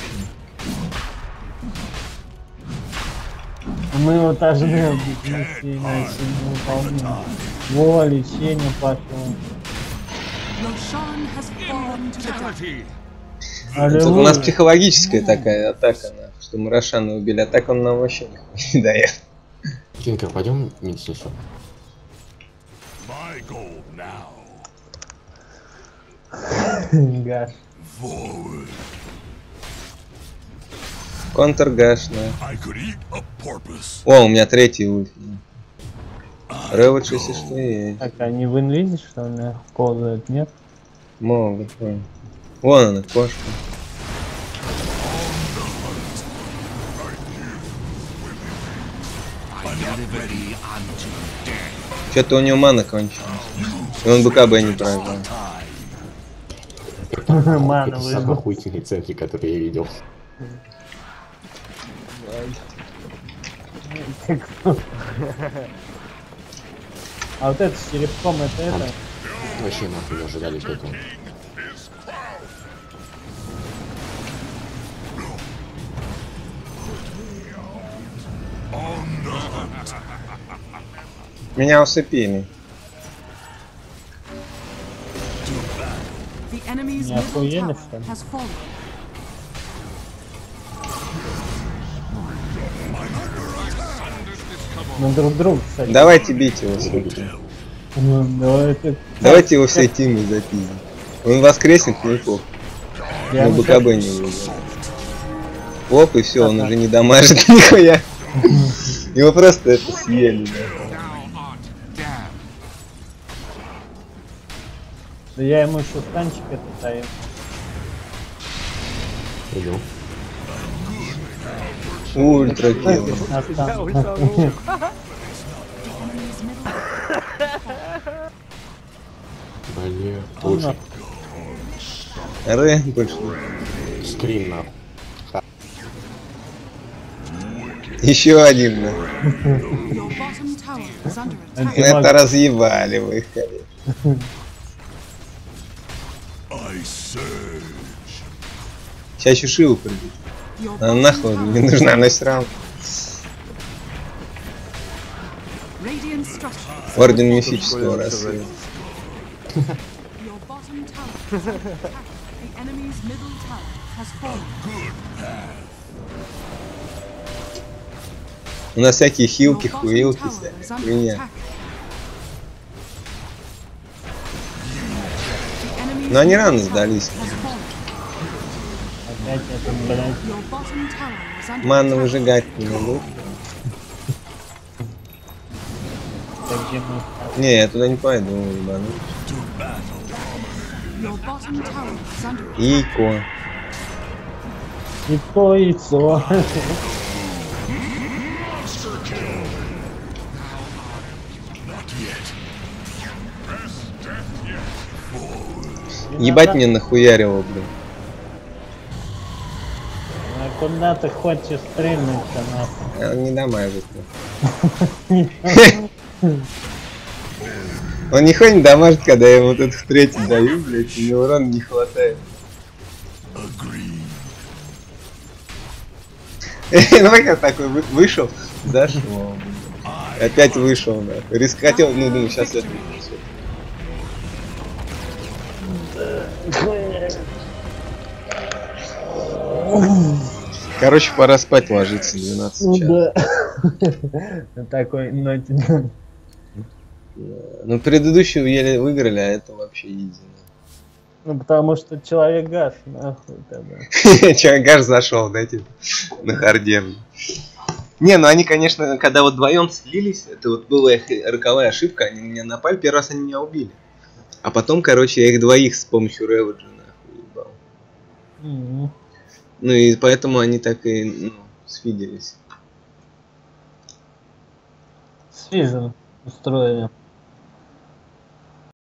Мы его должны убить, если иначе не выполним. Во, лечение пошло. Roshan has fallen to the death. Fatality. Это у нас Аллилуйя. психологическая такая атака, нахуй, что мы Рошана убили, а так он нам вообще не дает. Тинкер, пойдем медсестру. My goal now. Гаш. Forward. Контр гаш, да. I could eat a porpoise. О, у меня третий ульт. Реводж, если что, есть. Так, а не вы видите, что он наверх ползает, нет? Могут, вон. Вон она, кошка. Что-то у него мана кончилась. И он БКБ не провел. Мана Это самый выжил. охуительный центр, который я видел. А вот это с черепком, это это? Вообще нахуй не ожидали к этому. Меня усыпили. The enemy's Не middle охуели, tower что ли? has fallen. Мы друг друга, кстати. Давайте бить его, суки. Ну, давай это... Давайте его всей тимой запилим. Он воскреснет, не похуй. Я Мы ну БКБ не выиграем. Оп, и все, он уже не дамажит нихуя. Его просто это съели, да. Thou art damned. Да я ему еще станчик это даю. Иду. Ультра килл. На стан. Блин, лучше. Рэ, пошли. Скрин нахуй. Еще один, да. Your bottom tower is under attack. Ну, это разъебали вы их, конечно. I surge. Сейчас еще Шиву придет. Your Она bottom нахуй tower не нужна, она все равно. Radiant structures. Орден мифического рассвета. Your bottom tower is under attack. The enemy's middle tower has fallen. У нас всякие Your хилки, bottom хуилки, tower всякие. is under Хуйня. attack. The enemy's Но они middle рано tower сдались. has fallen. Опять это, блядь. Your bottom tower is under Манну attack. выжигать не могу. Так, где мы? Не, я туда не пойду, ебану. Your bottom tower is under attack. Ико. И то яйцо. Ебать мне нахуярило, блин. А куда ты хочешь стрельнуть-то нахуй? А он не дамажит. Он нихуя не дамажит, когда я вот этот третий даю, блядь, и мне урона не хватает. Ну как я такой вы- вышел, зашел. Опять вышел, да. Риск хотел, ну думаю, сейчас это. Короче, пора спать ложиться, двенадцать Ну часов. да. На такой ноте. Ну предыдущую еле выиграли, а это вообще изи. Ну потому что человек гаш, нахуй тогда. Чагаш зашел, да, типа, на харде. Не, ну они, конечно, когда вот вдвоем слились, это вот была их роковая ошибка, они на меня напали, первый раз они меня убили. А потом, короче, я их двоих с помощью Рэвиджа нахуй ебал. Мгм. Ну и поэтому они так и, ну, сфиделись. Свизен устроили.